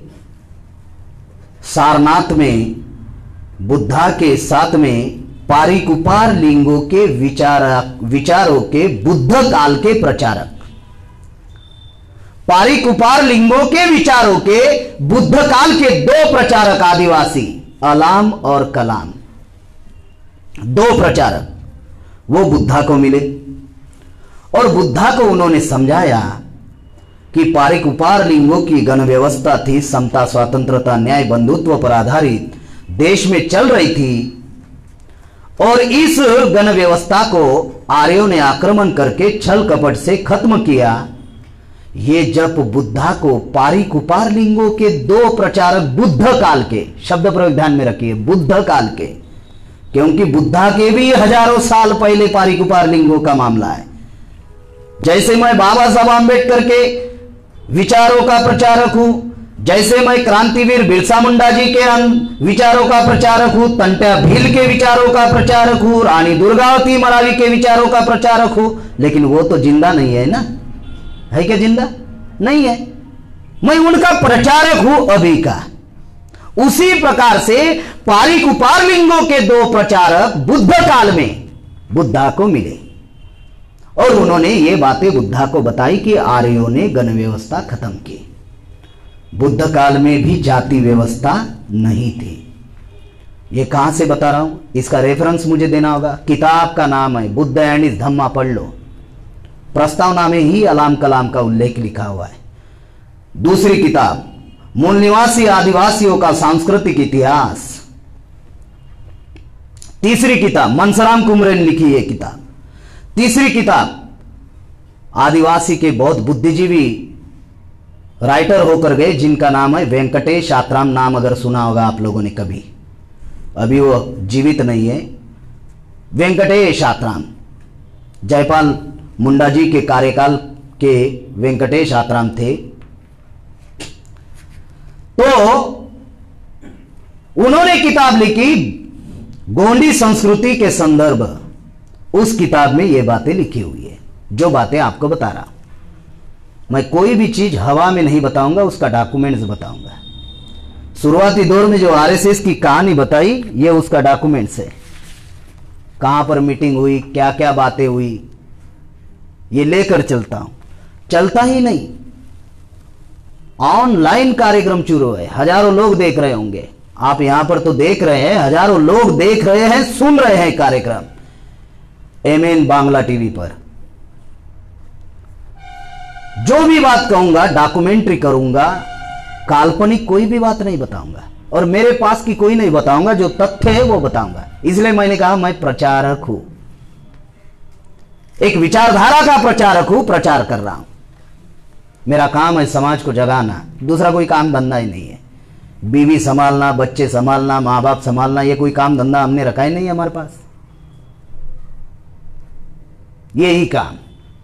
सारनाथ में बुद्धा के साथ में पारिकुपार लिंगों के विचार विचारों के बुद्ध काल के प्रचारक पारिक उपार लिंगों के विचारों के बुद्ध काल के दो प्रचारक आदिवासी अलाम और कलाम, दो प्रचारक वो बुद्धा को मिले और बुद्धा को उन्होंने समझाया कि पारिक उपार लिंगों की गण व्यवस्था थी, समता स्वतंत्रता न्याय बंधुत्व पर आधारित देश में चल रही थी और इस गण व्यवस्था को आर्यों ने आक्रमण करके छल कपट से खत्म किया। ये जब बुद्धा को पारिक उपार लिंगों के दो प्रचारक बुद्ध काल के, शब्द प्रयोग ध्यान में रखिए, बुद्ध काल के, क्योंकि बुद्धा के भी हजारों साल पहले पारिक उपार लिंगों का मामला है। जैसे मैं बाबा साहब आंबेडकर के विचारों का प्रचारक हूं, जैसे मैं क्रांतिवीर बिरसा मुंडा जी के विचारों का प्रचारक हूं, तंट्या भील के विचारों का प्रचारक हूं, रानी दुर्गावती मरावी के विचारों का प्रचारक हूं, लेकिन वो तो जिंदा नहीं है ना, है क्या जिंदा? नहीं है। मैं उनका प्रचारक हूं अभी का। उसी प्रकार से पारिक उपार लिंगों के दो प्रचारक बुद्ध काल में बुद्धा को मिले और उन्होंने ये बातें बुद्धा को बताई कि आर्यों ने गण व्यवस्था खत्म की। बुद्ध काल में भी जाति व्यवस्था नहीं थी। ये कहां से बता रहा हूं, इसका रेफरेंस मुझे देना होगा। किताब का नाम है बुद्ध एंड इस धम्मा, पढ़ लो। प्रस्तावना में ही अलाम कलाम का उल्लेख लिखा हुआ है। दूसरी किताब मूल निवासी आदिवासियों का सांस्कृतिक इतिहास। तीसरी किताब मनसराम कुमरे ने लिखी है किताब। तीसरी किताब आदिवासी के बहुत बुद्धिजीवी राइटर होकर गए जिनका नाम है वेंकटेश आत्राम। नाम अगर सुना होगा आप लोगों ने कभी, अभी वो जीवित नहीं है। वेंकटेश आत्राम जयपाल मुंडा जी के कार्यकाल के वेंकटेश आत्राम थे। तो उन्होंने किताब लिखी गोंडी संस्कृति के संदर्भ। उस किताब में ये बातें लिखी हुई है जो बातें आपको बता रहा हूं। मैं कोई भी चीज हवा में नहीं बताऊंगा, उसका डॉक्यूमेंट्स बताऊंगा। शुरुआती दौर में जो आरएसएस की कहानी बताई, ये उसका डॉक्यूमेंट्स है। कहां पर मीटिंग हुई, क्या क्या बातें हुई, ये लेकर चलता हूं। चलता ही नहीं, ऑनलाइन कार्यक्रम शुरू है, हजारों लोग देख रहे होंगे। आप यहां पर तो देख रहे हैं, हजारों लोग देख रहे हैं, सुन रहे हैं कार्यक्रम एमएन बांग्ला टीवी पर। जो भी बात कहूंगा डॉक्यूमेंट्री करूंगा, काल्पनिक कोई भी बात नहीं बताऊंगा और मेरे पास की कोई नहीं बताऊंगा, जो तथ्य है वो बताऊंगा। इसलिए मैंने कहा मैं प्रचारक हूं, एक विचारधारा का प्रचारक हूं, प्रचार कर रहा हूं। मेरा काम है समाज को जगाना, दूसरा कोई काम धंधा ही नहीं है। बीवी संभालना, बच्चे संभालना, मां बाप संभालना, ये कोई काम धंधा हमने रखा ही नहीं है हमारे पास, यही काम।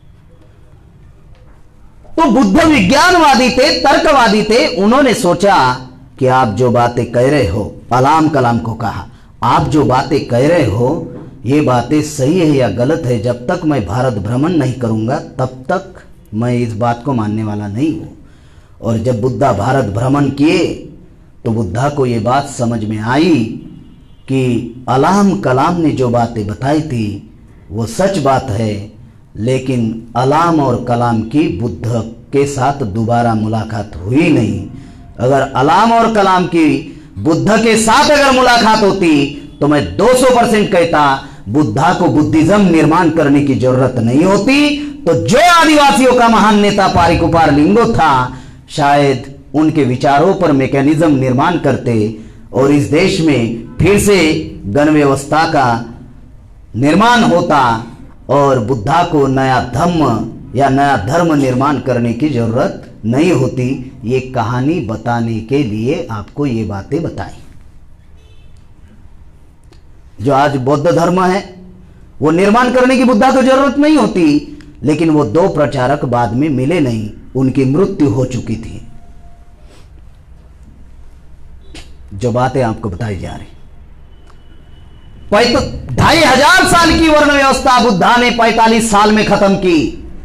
तो बुद्ध विज्ञानवादी थे, तर्कवादी थे। उन्होंने सोचा कि आप जो बातें कह रहे हो, अलाम कलाम को कहा, आप जो बातें कह रहे हो ये बातें सही है या गलत है, जब तक मैं भारत भ्रमण नहीं करूंगा तब तक मैं इस बात को मानने वाला नहीं हूं। और जब बुद्धा भारत भ्रमण किए तो बुद्धा को ये बात समझ में आई कि अलाम कलाम ने जो बातें बताई थी वो सच बात है, लेकिन अलाम और कलाम की बुद्ध के साथ दोबारा मुलाकात हुई नहीं। अगर अलाम और कलाम की बुद्ध के साथ अगर मुलाकात होती तो मैं दो सौ परसेंट कहता बुद्धा को बुद्धिज्म निर्माण करने की जरूरत नहीं होती। तो जो आदिवासियों का महान नेता पारिक उपार लिंगो था, शायद उनके विचारों पर मैकेनिज्म निर्माण करते और इस देश में फिर से गण व्यवस्था का निर्माण होता और बुद्धा को नया धर्म या नया धर्म निर्माण करने की जरूरत नहीं होती। ये कहानी बताने के लिए आपको ये बातें बताई। जो आज बौद्ध धर्म है वो निर्माण करने की बुद्धा को जरूरत नहीं होती, लेकिन वो दो प्रचारक बाद में मिले नहीं, उनकी मृत्यु हो चुकी थी। जो बातें आपको बताई जा रही, ढाई हजार साल की वर्ण व्यवस्था बुद्धा ने पैंतालीस साल में खत्म की।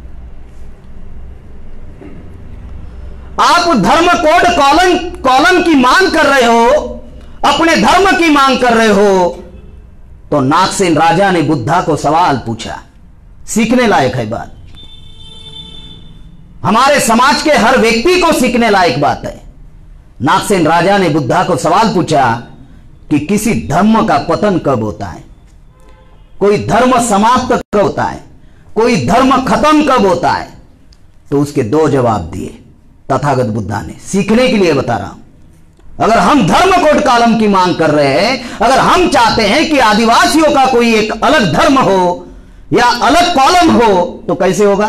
आप धर्म कोड कॉलम कॉलम की मांग कर रहे हो, अपने धर्म की मांग कर रहे हो। तो नागसेन राजा ने बुद्धा को सवाल पूछा, सीखने लायक है बात। हमारे समाज के हर व्यक्ति को सीखने लायक बात है। नागसेन राजा ने बुद्धा को सवाल पूछा कि किसी धर्म का पतन कब होता है, कोई धर्म समाप्त कब होता है, कोई धर्म खत्म कब होता है। तो उसके दो जवाब दिए तथागत बुद्धा ने, सीखने के लिए बता रहा हूं। अगर हम धर्म कोड कालम की मांग कर रहे हैं, अगर हम चाहते हैं कि आदिवासियों का कोई एक अलग धर्म हो या अलग कॉलम हो, तो कैसे होगा?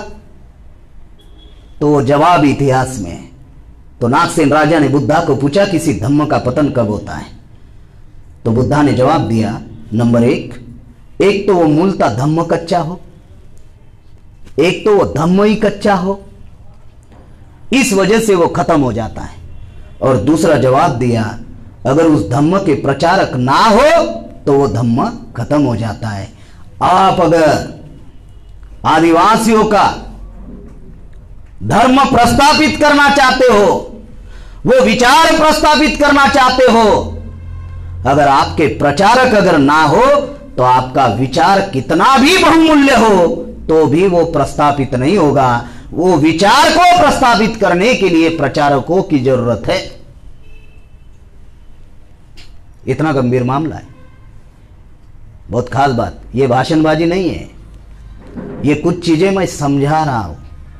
तो जवाब इतिहास में है। तो नागसेन राजा ने बुद्धा को पूछा किसी धर्म का पतन कब होता है। तो बुद्धा ने जवाब दिया, नंबर एक, एक तो वो मूलतः धम्म कच्चा हो, एक तो वो धम्म ही कच्चा हो, इस वजह से वो खत्म हो जाता है। और दूसरा जवाब दिया, अगर उस धम्म के प्रचारक ना हो तो वो धम्म खत्म हो जाता है। आप अगर आदिवासियों का धर्म प्रस्तापित करना चाहते हो, वो विचार प्रस्तापित करना चाहते हो, अगर आपके प्रचारक अगर ना हो तो आपका विचार कितना भी बहुमूल्य हो तो भी वो प्रस्तापित नहीं होगा। वो विचार को प्रस्तावित करने के लिए प्रचारकों की जरूरत है। इतना गंभीर मामला है, बहुत खास बात। ये भाषणबाजी नहीं है, ये कुछ चीजें मैं समझा रहा हूं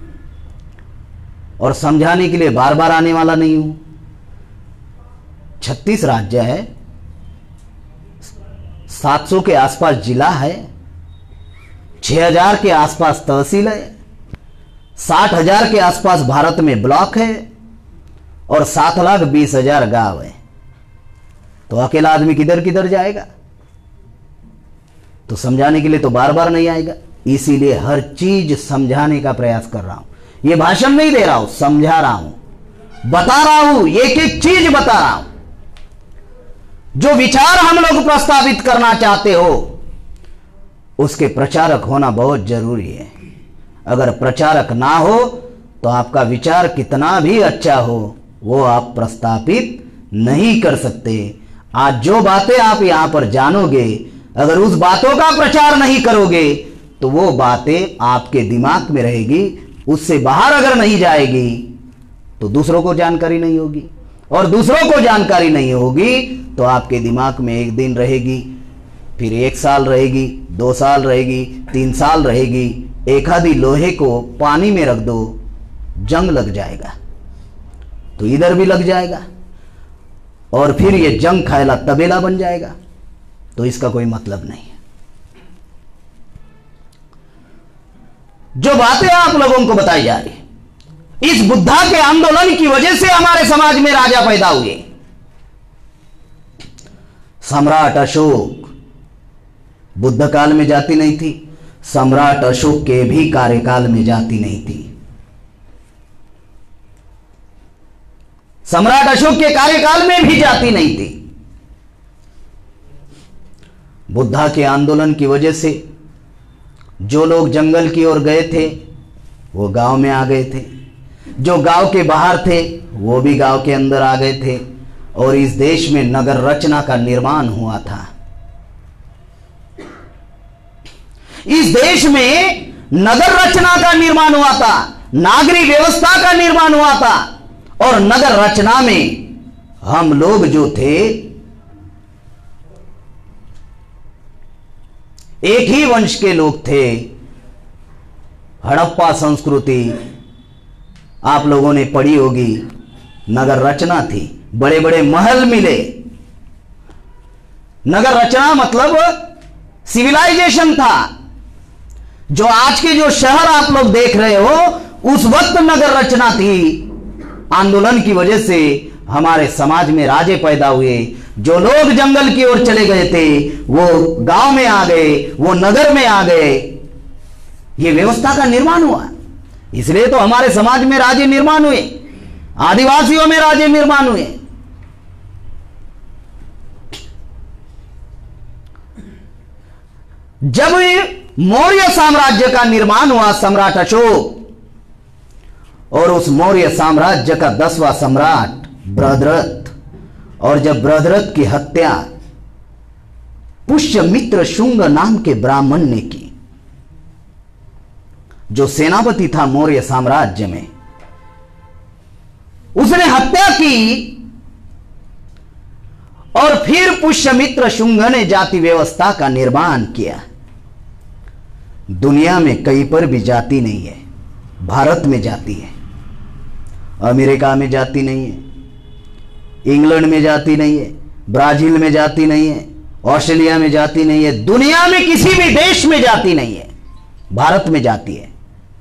और समझाने के लिए बार बार आने वाला नहीं हूं। छत्तीस राज्य है, सात सौ के आसपास जिला है, छह हजार के आसपास तहसील है, साठ हजार के आसपास भारत में ब्लॉक है और सात लाख बीस हजार गांव है। तो अकेला आदमी किधर किधर जाएगा? तो समझाने के लिए तो बार बार नहीं आएगा, इसीलिए हर चीज समझाने का प्रयास कर रहा हूं। यह भाषण नहीं दे रहा हूं, समझा रहा हूं, बता रहा हूं, एक एक चीज बता रहा हूं। जो विचार हम लोग प्रस्तावित करना चाहते हो उसके प्रचारक होना बहुत जरूरी है। अगर प्रचारक ना हो तो आपका विचार कितना भी अच्छा हो वो आप प्रस्तापित नहीं कर सकते। आज जो बातें आप यहां पर जानोगे, अगर उस बातों का प्रचार नहीं करोगे तो वो बातें आपके दिमाग में रहेगी, उससे बाहर अगर नहीं जाएगी तो दूसरों को जानकारी नहीं होगी, और दूसरों को जानकारी नहीं होगी तो आपके दिमाग में एक दिन रहेगी, फिर एक साल रहेगी, दो साल रहेगी, तीन साल रहेगी। एक आधी लोहे को पानी में रख दो, जंग लग जाएगा, तो इधर भी लग जाएगा और फिर ये जंग खाएला तबेला बन जाएगा। तो इसका कोई मतलब नहीं है। जो बातें आप लोगों को बताई जा रही, इस बुद्धा के आंदोलन की वजह से हमारे समाज में राजा पैदा हुए। सम्राट अशोक बुद्ध काल में जाति नहीं थी, सम्राट अशोक के भी कार्यकाल में जाति नहीं थी। सम्राट अशोक के कार्यकाल में भी जाति नहीं थी। बुद्धा के आंदोलन की वजह से जो लोग जंगल की ओर गए थे वो गांव में आ गए थे, जो गांव के बाहर थे वो भी गांव के अंदर आ गए थे, और इस देश में नगर रचना का निर्माण हुआ था। इस देश में नगर रचना का निर्माण हुआ था, नागरिक व्यवस्था का निर्माण हुआ था, और नगर रचना में हम लोग जो थे एक ही वंश के लोग थे। हड़प्पा संस्कृति आप लोगों ने पढ़ी होगी, नगर रचना थी, बड़े बड़े महल मिले। नगर रचना मतलब सिविलाइजेशन था। जो आज के जो शहर आप लोग देख रहे हो उस वक्त नगर रचना थी। आंदोलन की वजह से हमारे समाज में राजे पैदा हुए। जो लोग जंगल की ओर चले गए थे वो गांव में आ गए, वो नगर में आ गए। ये व्यवस्था का निर्माण हुआ, इसलिए तो हमारे समाज में राजे निर्माण हुए, आदिवासियों में राजे निर्माण हुए। जब मौर्य साम्राज्य का निर्माण हुआ, सम्राट अशोक, और उस मौर्य साम्राज्य का दसवां सम्राट बृहद्रथ, और जब बृहद्रथ की हत्या पुष्यमित्र शुंग नाम के ब्राह्मण ने की, जो सेनापति था मौर्य साम्राज्य में, उसने हत्या की और फिर पुष्यमित्र शुंग ने जाति व्यवस्था का निर्माण किया। दुनिया में कहीं पर भी जाति नहीं है, भारत में जाति है। अमेरिका में जाति नहीं है, इंग्लैंड में जाति नहीं है, ब्राजील में जाति नहीं है, ऑस्ट्रेलिया में जाति नहीं है, दुनिया में किसी भी देश में जाति नहीं है, भारत में जाति है।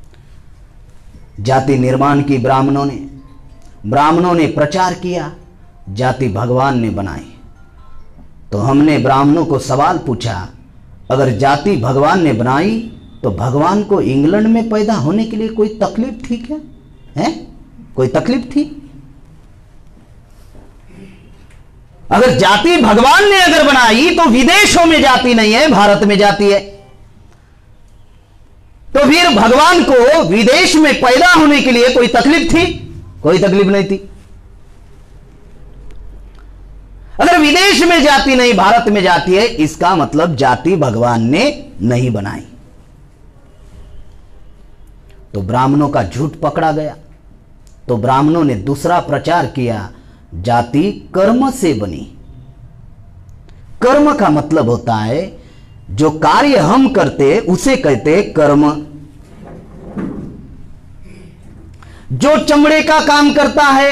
जाति निर्माण की ब्राह्मणों ने, ब्राह्मणों ने प्रचार किया, जाति भगवान ने बनाई। तो हमने ब्राह्मणों को सवाल पूछा, अगर जाति भगवान ने बनाई तो भगवान को इंग्लैंड में पैदा होने के लिए कोई तकलीफ थी क्या? है कोई तकलीफ थी? अगर जाति भगवान ने अगर बनाई तो विदेशों में जाति नहीं है, भारत में जाति है। तो फिर भगवान को विदेश में पैदा होने के लिए कोई तकलीफ थी? कोई तकलीफ नहीं थी। अगर विदेश में जाति नहीं, भारत में जाति है, इसका मतलब जाति भगवान ने नहीं बनाई। तो ब्राह्मणों का झूठ पकड़ा गया। तो ब्राह्मणों ने दूसरा प्रचार किया, जाति कर्म से बनी। कर्म का मतलब होता है जो कार्य हम करते उसे कहते कर्म। जो चमड़े का काम करता है,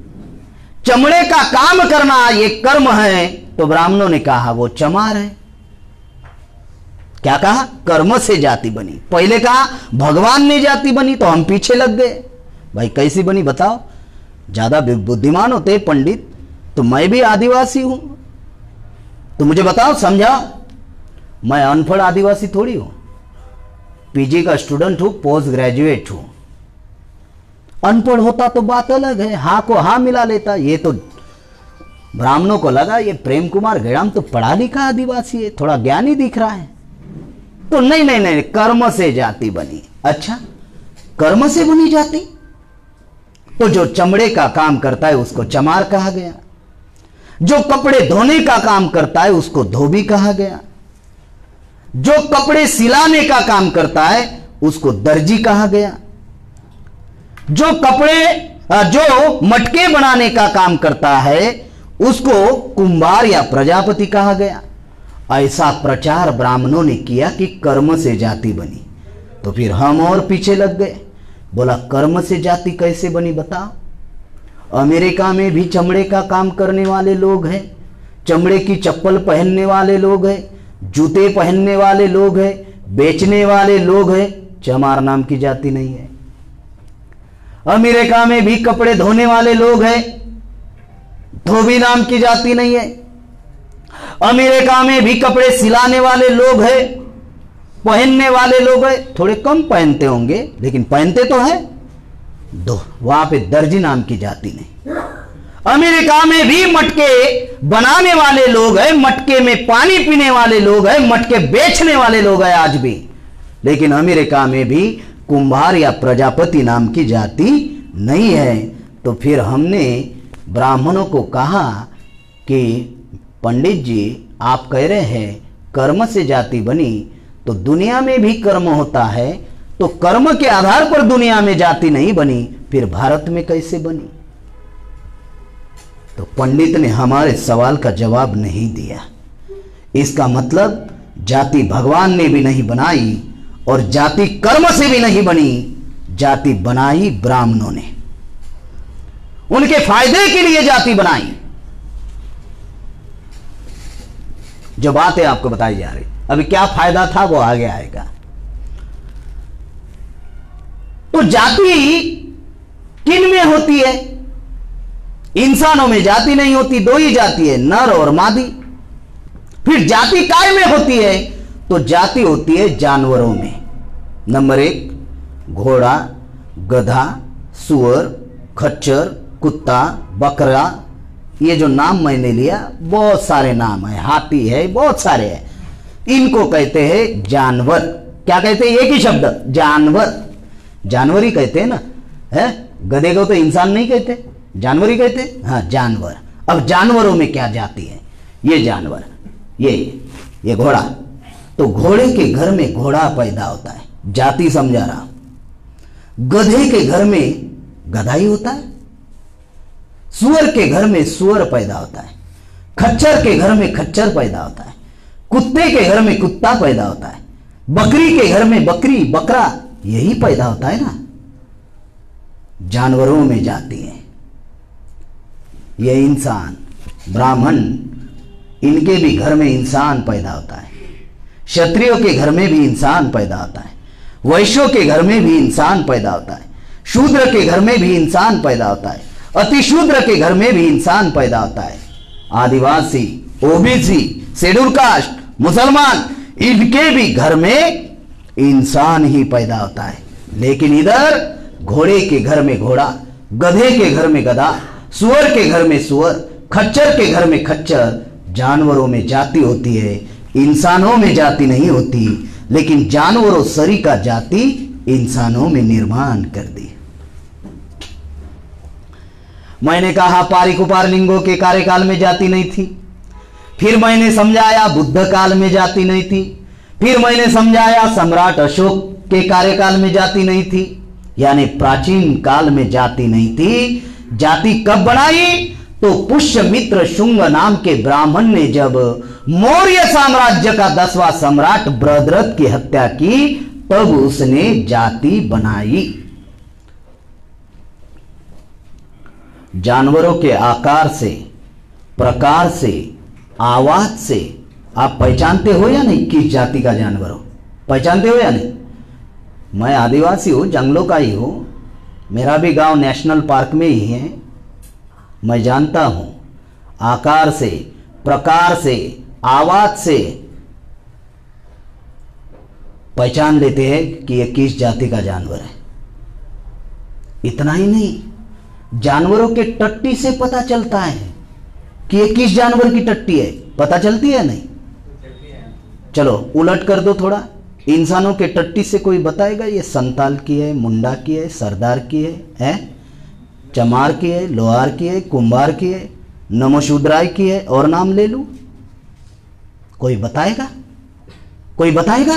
चमड़े का काम करना ये कर्म है, तो ब्राह्मणों ने कहा वो चमार है। क्या कहा? कर्म से जाति बनी। पहले कहा भगवान ने जाति बनी, तो हम पीछे लग गए। भाई कैसी बनी बताओ? ज्यादा बुद्धिमान होते पंडित, तो मैं भी आदिवासी हूं, तो मुझे बताओ, समझाओ। मैं अनपढ़ आदिवासी थोड़ी हूं, पीजी का स्टूडेंट हूं, पोस्ट ग्रेजुएट हूं। अनपढ़ होता तो बात अलग है, हाँ को हाँ मिला लेता। ये तो ब्राह्मणों को लगा ये प्रेम कुमार घेड़ाम तो पढ़ा लिखा आदिवासी है, थोड़ा ज्ञानी दिख रहा है। तो नहीं नहीं नहीं, कर्म से जाति बनी। अच्छा, कर्म से बनी जाति? तो जो चमड़े का काम करता है उसको चमार कहा गया, जो कपड़े धोने का काम करता है उसको धोबी कहा गया, जो कपड़े सिलाने का काम करता है उसको दर्जी कहा गया, जो कपड़े जो मटके बनाने का काम करता है उसको कुंभार या प्रजापति कहा गया। ऐसा प्रचार ब्राह्मणों ने किया कि कर्म से जाति बनी। तो फिर हम और पीछे लग गए, बोला कर्म से जाति कैसे बनी बताओ? अमेरिका में भी चमड़े का काम करने वाले लोग हैं, चमड़े की चप्पल पहनने वाले लोग हैं, जूते पहनने वाले लोग हैं, बेचने वाले लोग हैं, चमार नाम की जाति नहीं है। अमेरिका में भी कपड़े धोने वाले लोग हैं, धोबी नाम की जाति नहीं है। अमेरिका में भी कपड़े सिलाने वाले लोग हैं, पहनने वाले लोग हैं, थोड़े कम पहनते होंगे लेकिन पहनते तो है। दो वहां पे दर्जी नाम की जाति नहीं। अमेरिका में भी मटके बनाने वाले लोग हैं, मटके में पानी पीने वाले लोग हैं, मटके बेचने वाले लोग हैं आज भी, लेकिन अमेरिका में भी कुंभार या प्रजापति नाम की जाति नहीं है। तो फिर हमने ब्राह्मणों को कहा कि पंडित जी आप कह रहे हैं कर्म से जाति बनी, तो दुनिया में भी कर्म होता है, तो कर्म के आधार पर दुनिया में जाति नहीं बनी, फिर भारत में कैसे बनी? तो पंडित ने हमारे सवाल का जवाब नहीं दिया। इसका मतलब जाति भगवान ने भी नहीं बनाई और जाति कर्म से भी नहीं बनी, जाति बनाई ब्राह्मणों ने, उनके फायदे के लिए जाति बनाई। जो बातें आपको बताई जा रही, अभी क्या फायदा था वो आगे आएगा। तो जाति किन में होती है? इंसानों में जाति नहीं होती, दो ही जाति है, नर और मादी। फिर जाति काय में होती है? तो जाति होती है जानवरों में। नंबर एक घोड़ा, गधा, सुअर, खच्चर, कुत्ता, बकरा, ये जो नाम मैंने लिया बहुत सारे नाम है, हाथी है, बहुत सारे हैं, इनको कहते हैं जानवर। क्या कहते हैं? एक ही शब्द जानवर, जानवर ही कहते हैं ना, है? गधे को तो इंसान नहीं कहते, जानवर ही कहते हैं। हाँ जानवर। अब जानवरों में क्या जाति है? ये जानवर, ये ये घोड़ा, तो घोड़े के घर में घोड़ा पैदा होता है, जाति समझा रहा। गधे के घर में गधा ही होता है, सुअर के घर में सुअर पैदा होता है, खच्चर के घर में खच्चर पैदा होता है, कुत्ते के घर में कुत्ता पैदा होता है, बकरी के घर में बकरी बकरा यही पैदा होता है ना। जानवरों में जाति है, ये इंसान ब्राह्मण इनके भी घर में इंसान पैदा होता है, क्षत्रियों के घर में भी इंसान पैदा होता है, वैश्यों के घर में भी इंसान पैदा होता है, शूद्र के घर में भी इंसान पैदा होता है, अतिशूद्र के घर में भी इंसान पैदा होता है, आदिवासी, ओबीसी, शेड्यूल कास्ट, मुसलमान इनके भी घर में इंसान ही पैदा होता है। लेकिन इधर घोड़े के घर में घोड़ा, गधे के घर में गधा, सुअर के घर में सुअर, खच्चर के घर में खच्चर। जानवरों में जाति होती है, इंसानों में जाति नहीं होती। लेकिन जानवरों सरी का जाति इंसानों में निर्माण कर दी। मैंने कहा पारिक उपारलिंगों के कार्यकाल में जाति नहीं थी, फिर मैंने समझाया बुद्ध काल में जाति नहीं थी, फिर मैंने समझाया सम्राट अशोक के कार्यकाल में जाति नहीं थी, यानी प्राचीन काल में जाति नहीं थी। जाति कब बनाई? तो पुष्यमित्र शुंग नाम के ब्राह्मण ने जब मौर्य साम्राज्य का दसवां सम्राट बृहद्रथ की हत्या की, तब उसने जाति बनाई। जानवरों के आकार से, प्रकार से, आवाज से आप पहचानते हो या नहीं किस जाति का जानवर हो? पहचानते हो या नहीं? मैं आदिवासी हूं, जंगलों का ही हूं, मेरा भी गांव नेशनल पार्क में ही है। मैं जानता हूं आकार से, प्रकार से, आवाज से पहचान लेते हैं कि यह किस जाति का जानवर है। इतना ही नहीं, जानवरों के टट्टी से पता चलता है कि यह किस जानवर की टट्टी है। पता चलती है नहीं? चलो उलट कर दो थोड़ा, इंसानों के टट्टी से कोई बताएगा ये संताल की है, मुंडा की है, सरदार की है, है? चमार की है, लोहार की है, कुंभार की है, नमोशूद्राय की है, और नाम ले लूं? कोई बताएगा? कोई बताएगा?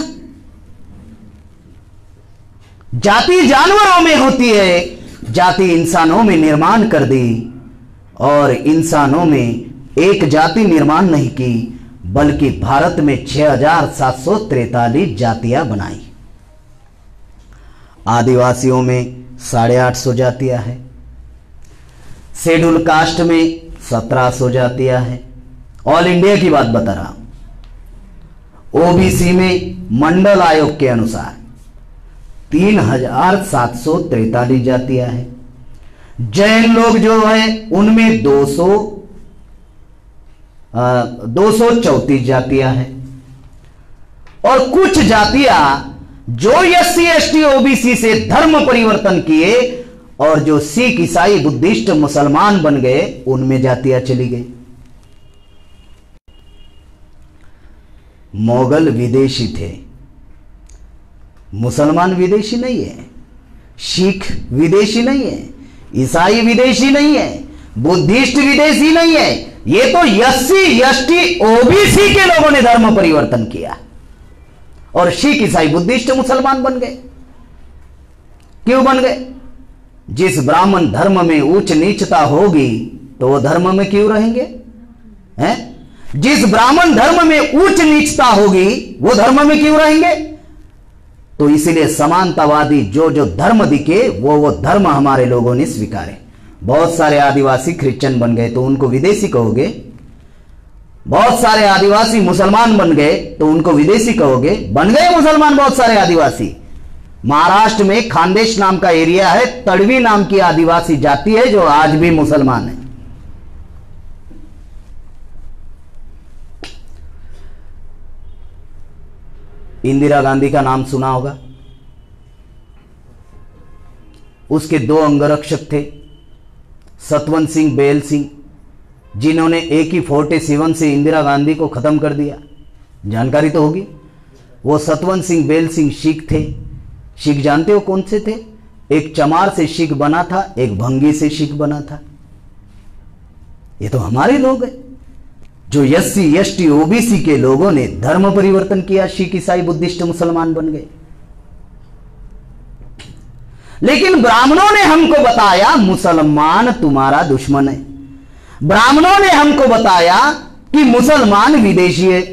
जाति जानवरों में होती है, जाति इंसानों में निर्माण कर दी। और इंसानों में एक जाति निर्माण नहीं की, बल्कि भारत में छह हजार सात सौ तैतालीस जातियां बनाई। आदिवासियों में साढ़े आठ सौ जातियां हैं, शेड्यूल कास्ट में सत्रह सौ जातियां हैं। ऑल इंडिया की बात बता रहा हूं। ओबीसी में मंडल आयोग के अनुसार तीन हजार सात सौ तैतालीस जातियां हैं। जैन लोग जो है उनमें दो सौ दो सौ चौतीस जातियां हैं। और कुछ जातियां जो S C S T OBC से धर्म परिवर्तन किए और जो सिख, ईसाई, बुद्धिस्ट, मुसलमान बन गए, उनमें जातियां चली गई। मोगल विदेशी थे, मुसलमान विदेशी नहीं है, सिख विदेशी नहीं है, ईसाई विदेशी नहीं है, बुद्धिस्ट विदेशी नहीं है। ये तो S C S T OBC के लोगों ने धर्म परिवर्तन किया और सिख, ईसाई, बुद्धिस्ट, मुसलमान बन गए। क्यों बन गए? जिस ब्राह्मण धर्म में उच्च नीचता होगी तो वो धर्म में क्यों रहेंगे? हैं? जिस ब्राह्मण धर्म में उच्च नीचता होगी वो धर्म में क्यों रहेंगे? तो इसलिए समानतावादी जो जो धर्म दिखे वो वो धर्म हमारे लोगों ने स्वीकारे। बहुत सारे आदिवासी क्रिश्चियन बन गए तो उनको विदेशी कहोगे, बहुत सारे आदिवासी मुसलमान बन गए तो उनको विदेशी कहोगे। बन गए मुसलमान बहुत सारे आदिवासी। महाराष्ट्र में खानदेश नाम का एरिया है, तड़वी नाम की आदिवासी जाति है जो आज भी मुसलमान है। इंदिरा गांधी का नाम सुना होगा। उसके दो अंगरक्षक थे, सतवंत सिंह, बेल सिंह, जिन्होंने ए के सैंतालीस से इंदिरा गांधी को खत्म कर दिया। जानकारी तो होगी। वो सतवंत सिंह, बेल सिंह सिख थे। सिख जानते हो कौन से थे? एक चमार से सिख बना था, एक भंगी से सिख बना था। ये तो हमारे लोग हैं जो S C S T OBC के लोगों ने धर्म परिवर्तन किया, सिख, ईसाई, बुद्धिस्ट, मुसलमान बन गए। लेकिन ब्राह्मणों ने हमको बताया मुसलमान तुम्हारा दुश्मन है। ब्राह्मणों ने हमको बताया कि मुसलमान विदेशी है।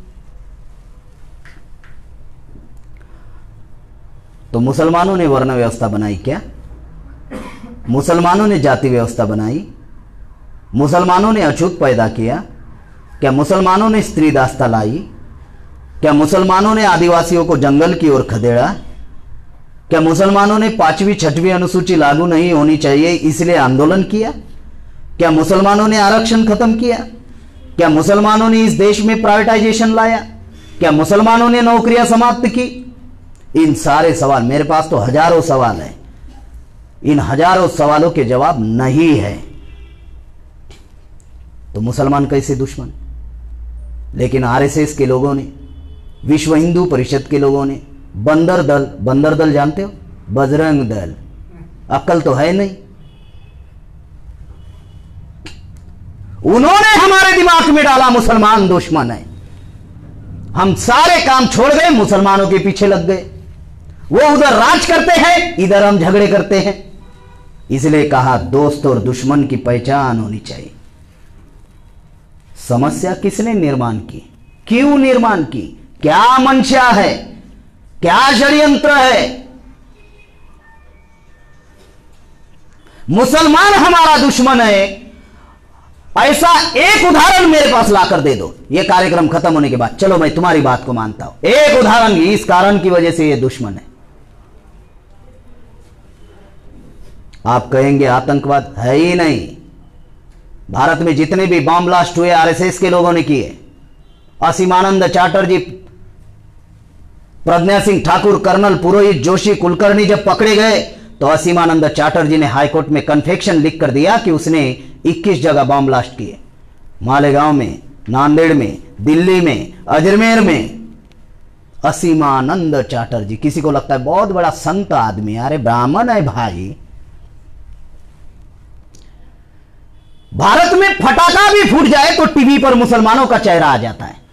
तो मुसलमानों ने वर्ण व्यवस्था बनाई क्या? मुसलमानों ने जाति व्यवस्था बनाई? मुसलमानों ने अछूत पैदा किया क्या? मुसलमानों ने स्त्री दास्ता लाई क्या? मुसलमानों ने आदिवासियों को जंगल की ओर खदेड़ा क्या? मुसलमानों ने पांचवी छठवीं अनुसूची लागू नहीं होनी चाहिए इसलिए आंदोलन किया क्या? मुसलमानों ने आरक्षण खत्म किया क्या? मुसलमानों ने इस देश में प्राइवेटाइजेशन लाया क्या? मुसलमानों ने नौकरियां समाप्त की? इन सारे सवाल, मेरे पास तो हजारों सवाल हैं, इन हजारों सवालों के जवाब नहीं है। तो मुसलमान कैसे दुश्मन? लेकिन आरएसएस के लोगों ने, विश्व हिंदू परिषद के लोगों ने, बंदर दल, बंदर दल जानते हो, बजरंग दल, अक्ल तो है नहीं, उन्होंने हमारे दिमाग में डाला मुसलमान दुश्मन है। हम सारे काम छोड़ गए, मुसलमानों के पीछे लग गए। वो उधर राज करते हैं, इधर हम झगड़े करते हैं। इसलिए कहा दोस्त और दुश्मन की पहचान होनी चाहिए। समस्या किसने निर्माण की, क्यों निर्माण की, क्या मंशा है, क्या षड्यंत्र है? मुसलमान हमारा दुश्मन है, ऐसा एक उदाहरण मेरे पास लाकर दे दो। यह कार्यक्रम खत्म होने के बाद चलो मैं तुम्हारी बात को मानता हूं, एक उदाहरण, इस कारण की वजह से यह दुश्मन है। आप कहेंगे आतंकवाद है ही नहीं। भारत में जितने भी बम ब्लास्ट हुए आरएसएस के लोगों ने किए। असीमानंद चैटर्जी, प्रज्ञा सिंह ठाकुर, कर्नल पुरोहित जोशी कुलकर्णी जब पकड़े गए तो असीमानंद चैटर्जी ने हाईकोर्ट में कन्फेक्शन लिख कर दिया कि उसने इक्कीस जगह बम ब्लास्ट किए। मालेगांव में, नांदेड़ में, दिल्ली में, अजमेर में। असीमानंद चैटर्जी, किसी को लगता है बहुत बड़ा संत आदमी, अरे ब्राह्मण है भाई। भारत में फटाका भी फूट जाए तो टीवी पर मुसलमानों का चेहरा आ जाता है।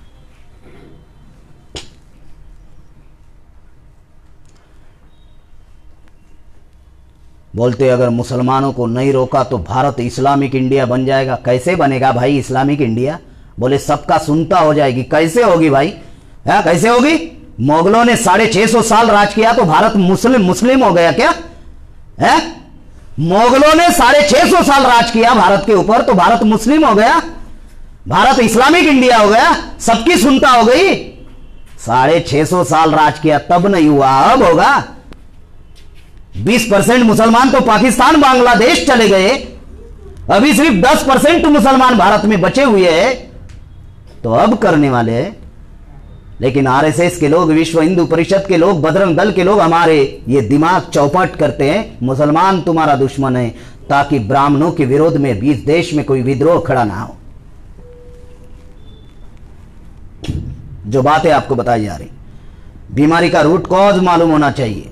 बोलते अगर मुसलमानों को नहीं रोका तो भारत इस्लामिक इंडिया बन जाएगा। कैसे बनेगा भाई इस्लामिक इंडिया? बोले सबका सुनता हो जाएगी। कैसे होगी भाई? है कैसे होगी? मुगलों ने साढ़े छह सौ साल राज किया तो भारत मुस्लिम मुस्लिम हो गया क्या? है मुगलों ने साढ़े छह सौ साल राज किया भारत के ऊपर तो भारत मुस्लिम हो गया, भारत इस्लामिक इंडिया हो गया, सबकी सुनता हो गई। साढ़े छह सौ साल राज किया तब नहीं हुआ, अब होगा। बीस परसेंट मुसलमान तो पाकिस्तान बांग्लादेश चले गए, अभी सिर्फ दस परसेंट मुसलमान भारत में बचे हुए हैं, तो अब करने वाले हैं। लेकिन आरएसएस के लोग, विश्व हिंदू परिषद के लोग, बजरंग दल के लोग हमारे ये दिमाग चौपट करते हैं, मुसलमान तुम्हारा दुश्मन है, ताकि ब्राह्मणों के विरोध में भी इस देश में कोई विद्रोह खड़ा ना हो। जो बातें आपको बताई जा रही, बीमारी का रूट कॉज मालूम होना चाहिए।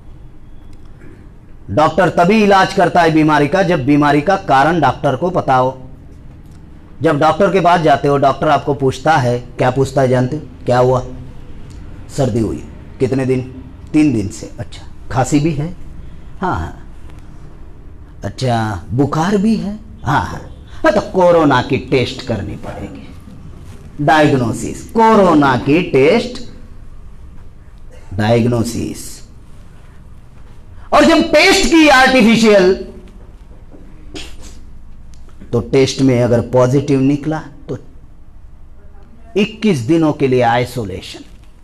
डॉक्टर तभी इलाज करता है बीमारी का जब बीमारी का कारण डॉक्टर को पता हो। जब डॉक्टर के पास जाते हो, डॉक्टर आपको पूछता है, क्या पूछता है जानते हो? क्या हुआ? सर्दी हुई। कितने दिन? तीन दिन से। अच्छा, खांसी भी है? हाँ हाँ। अच्छा, बुखार भी है? हाँ हाँ। तो कोरोना की टेस्ट करनी पड़ेगी। डायग्नोसिस, कोरोना की टेस्ट, डायग्नोसिस। और जब टेस्ट की आर्टिफिशियल, तो टेस्ट में अगर पॉजिटिव निकला तो इक्कीस दिनों के लिए आइसोलेशन।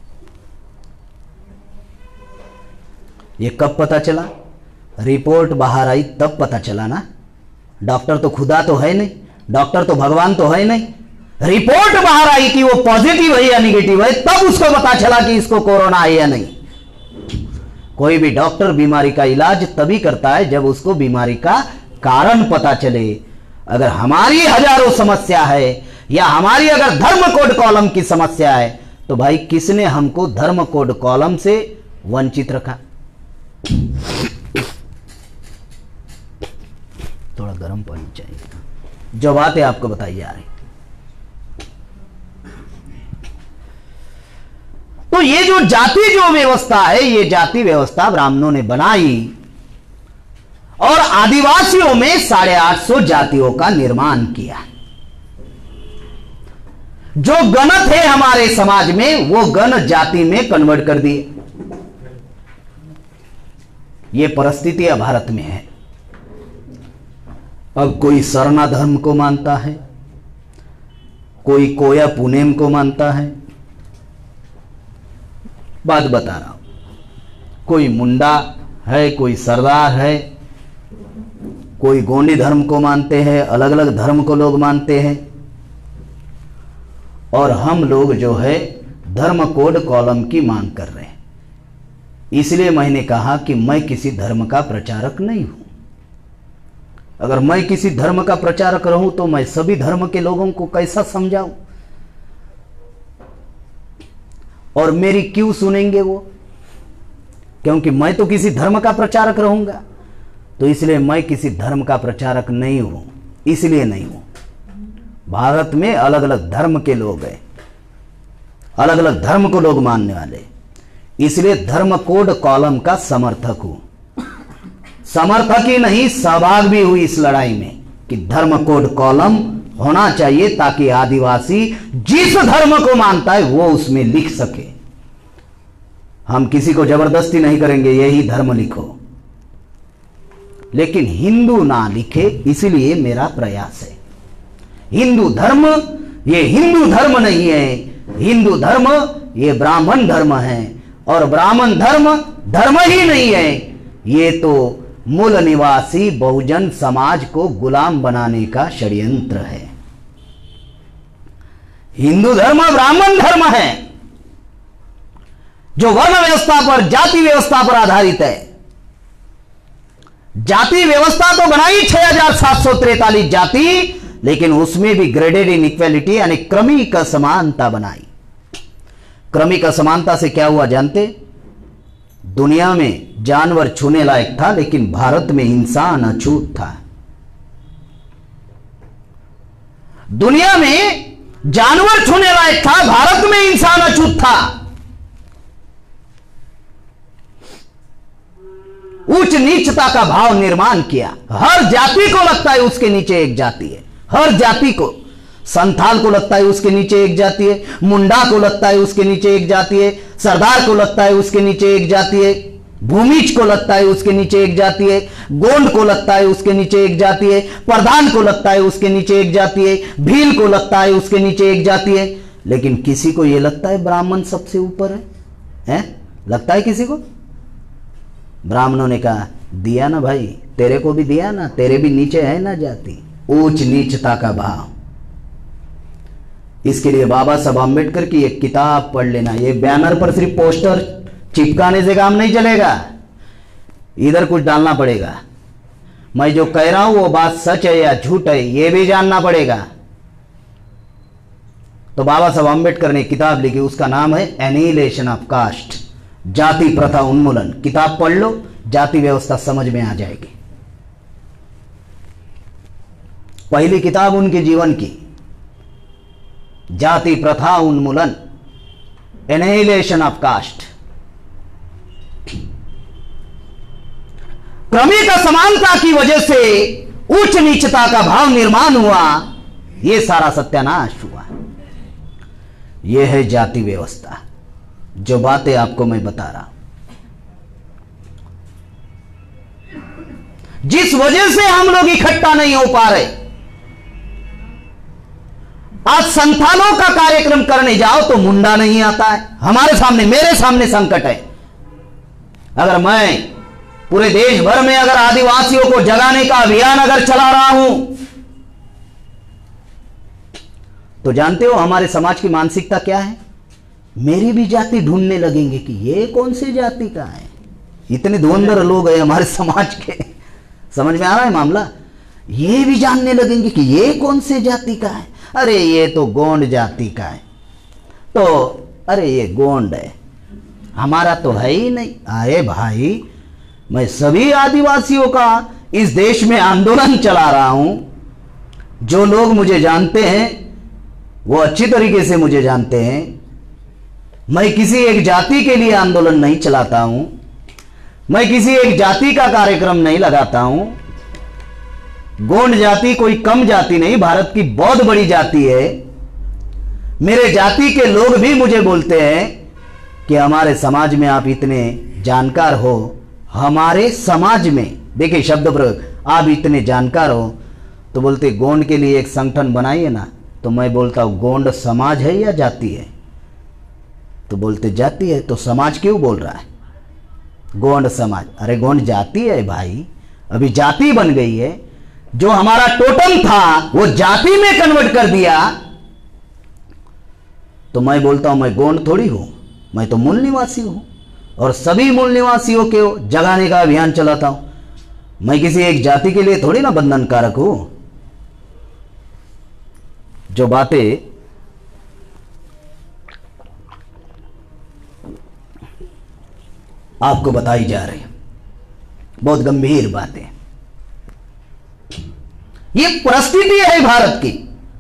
ये कब पता चला? रिपोर्ट बाहर आई तब पता चला ना। डॉक्टर तो खुदा तो है नहीं, डॉक्टर तो भगवान तो है नहीं। रिपोर्ट बाहर आई कि वो पॉजिटिव है या निगेटिव है, तब उसको पता चला कि इसको कोरोना है या नहीं। कोई भी डॉक्टर बीमारी का इलाज तभी करता है जब उसको बीमारी का कारण पता चले। अगर हमारी हजारों समस्या है या हमारी अगर धर्म कोड कॉलम की समस्या है तो भाई किसने हमको धर्म कोड कॉलम से वंचित रखा? थोड़ा गर्म पानी चाहिए। जो बातें आपको बताई जा रही, तो ये जो जाति जो व्यवस्था है, ये जाति व्यवस्था ब्राह्मणों ने बनाई और आदिवासियों में साढ़े आठ सौ जातियों का निर्माण किया। जो गण थे हमारे समाज में वो गण जाति में कन्वर्ट कर दिए। ये परिस्थिति भारत में है। अब कोई सरना धर्म को मानता है, कोई कोया पुनेम को मानता है, बात बता रहा हूं। कोई मुंडा है, कोई सरदार है, कोई गोंडी धर्म को मानते हैं, अलग अलग धर्म को लोग मानते हैं। और हम लोग जो है धर्म कोड कॉलम की मांग कर रहे हैं। इसलिए मैंने कहा कि मैं किसी धर्म का प्रचारक नहीं हूं। अगर मैं किसी धर्म का प्रचारक रहूं तो मैं सभी धर्म के लोगों को कैसा समझाऊं, और मेरी क्यों सुनेंगे वो? क्योंकि मैं तो किसी धर्म का प्रचारक रहूंगा। तो इसलिए मैं किसी धर्म का प्रचारक नहीं हूं, इसलिए नहीं हूं। भारत में अलग अलग धर्म के लोग हैं, अलग अलग धर्म को लोग मानने वाले, इसलिए धर्म कोड कॉलम का समर्थक हूं। समर्थक ही नहीं, सहभाग भी हुई इस लड़ाई में कि धर्म कोड कॉलम होना चाहिए ताकि आदिवासी जिस धर्म को मानता है वो उसमें लिख सके। हम किसी को जबरदस्ती नहीं करेंगे यही धर्म लिखो, लेकिन हिंदू ना लिखे, इसलिए मेरा प्रयास है। हिंदू धर्म ये हिंदू धर्म नहीं है, हिंदू धर्म ये ब्राह्मण धर्म है, और ब्राह्मण धर्म धर्म ही नहीं है, ये तो मूल निवासी बहुजन समाज को गुलाम बनाने का षड्यंत्र है। हिंदू धर्म ब्राह्मण धर्म है जो वर्ण व्यवस्था पर, जाति व्यवस्था पर आधारित है। जाति व्यवस्था तो बनाई छह हजार सात सौ तैतालीस जाति, लेकिन उसमें भी ग्रेडेड इनइक्वालिटी यानी क्रमिक असमानता बनाई। क्रमिक असमानता से क्या हुआ जानते? दुनिया में जानवर छूने लायक था, लेकिन भारत में इंसान अछूत था। दुनिया में जानवर छूने लायक था, भारत में इंसान अछूत था। उच्च नीचता का भाव निर्माण किया। हर जाति को लगता है उसके नीचे एक जाति है, हर जाति को। संथाल को लगता है उसके नीचे एक जाति है, मुंडा को लगता है उसके नीचे एक जाति है, सरदार को लगता है उसके नीचे एक जाति है, भूमिज को लगता है उसके नीचे एक जाति है, गोंड को लगता है उसके नीचे एक जाति है, प्रधान को लगता है उसके नीचे एक जाति है, भील को लगता है उसके नीचे एक जाति है। लेकिन किसी को यह लगता है ब्राह्मण सबसे ऊपर है, है? लगता है किसी को? ब्राह्मणों ने कहा दिया ना भाई, तेरे को भी दिया ना, तेरे भी नीचे है ना जाति। उच्च नीचता का भाव। इसके लिए बाबा साहब आम्बेडकर की एक किताब पढ़ लेना। ये बैनर पर सिर्फ पोस्टर चिपकाने से काम नहीं चलेगा, इधर कुछ डालना पड़ेगा। मैं जो कह रहा हूं वो बात सच है या झूठ है ये भी जानना पड़ेगा। तो बाबा साहब आम्बेडकर ने किताब लिखी, उसका नाम है एनिहिलेशन ऑफ कास्ट, जाति प्रथा उन्मूलन। किताब पढ़ लो, जाति व्यवस्था समझ में आ जाएगी। पहली किताब उनके जीवन की, जाति प्रथा उन्मूलन, एनिहिलेशन ऑफ कास्ट। क्रमिक असमानता की वजह से उच्च नीचता का भाव निर्माण हुआ, यह सारा सत्यानाश हुआ। यह है जाति व्यवस्था, जो बातें आपको मैं बता रहा हूं। जिस वजह से हम लोग इकट्ठा नहीं हो पा रहे। आज संथालों का कार्यक्रम करने जाओ तो मुंडा नहीं आता है। हमारे सामने, मेरे सामने संकट है। अगर मैं पूरे देश भर में अगर आदिवासियों को जगाने का अभियान अगर चला रहा हूं, तो जानते हो हमारे समाज की मानसिकता क्या है? मेरी भी जाति ढूंढने लगेंगे कि ये कौन सी जाति का है। इतने धुरंधर लोग हैं हमारे समाज के, समझ में आ रहा है मामला? ये भी जानने लगेंगे कि ये कौन से जाति का है। अरे ये तो गोंड जाति का है, तो अरे ये गोंड है, हमारा तो है ही नहीं। अरे भाई, मैं सभी आदिवासियों का इस देश में आंदोलन चला रहा हूं। जो लोग मुझे जानते हैं वो अच्छी तरीके से मुझे जानते हैं। मैं किसी एक जाति के लिए आंदोलन नहीं चलाता हूं। मैं किसी एक जाति का कार्यक्रम नहीं लगाता हूं। गोंड जाति कोई कम जाति नहीं, भारत की बहुत बड़ी जाति है। मेरे जाति के लोग भी मुझे बोलते हैं कि हमारे समाज में आप इतने जानकार हो। हमारे समाज में, देखिए शब्द प्रयोग, आप इतने जानकार हो, तो बोलते गोंड के लिए एक संगठन बनाइए ना। तो मैं बोलता हूं गोंड समाज है या जाति है? तो बोलते जाति है। तो समाज क्यों बोल रहा है? गोंड समाज, अरे गोंड जाति है भाई, अभी जाति बन गई है। जो हमारा टोटम था वो जाति में कन्वर्ट कर दिया। तो मैं बोलता हूं मैं गोंड थोड़ी हूं, मैं तो मूल निवासी हूं और सभी मूल निवासियों के जगाने का अभियान चलाता हूं। मैं किसी एक जाति के लिए थोड़ी ना बंधनकारक हूं। जो बातें आपको बताई जा रही है बहुत गंभीर बातें। ये परिस्थिति है भारत की।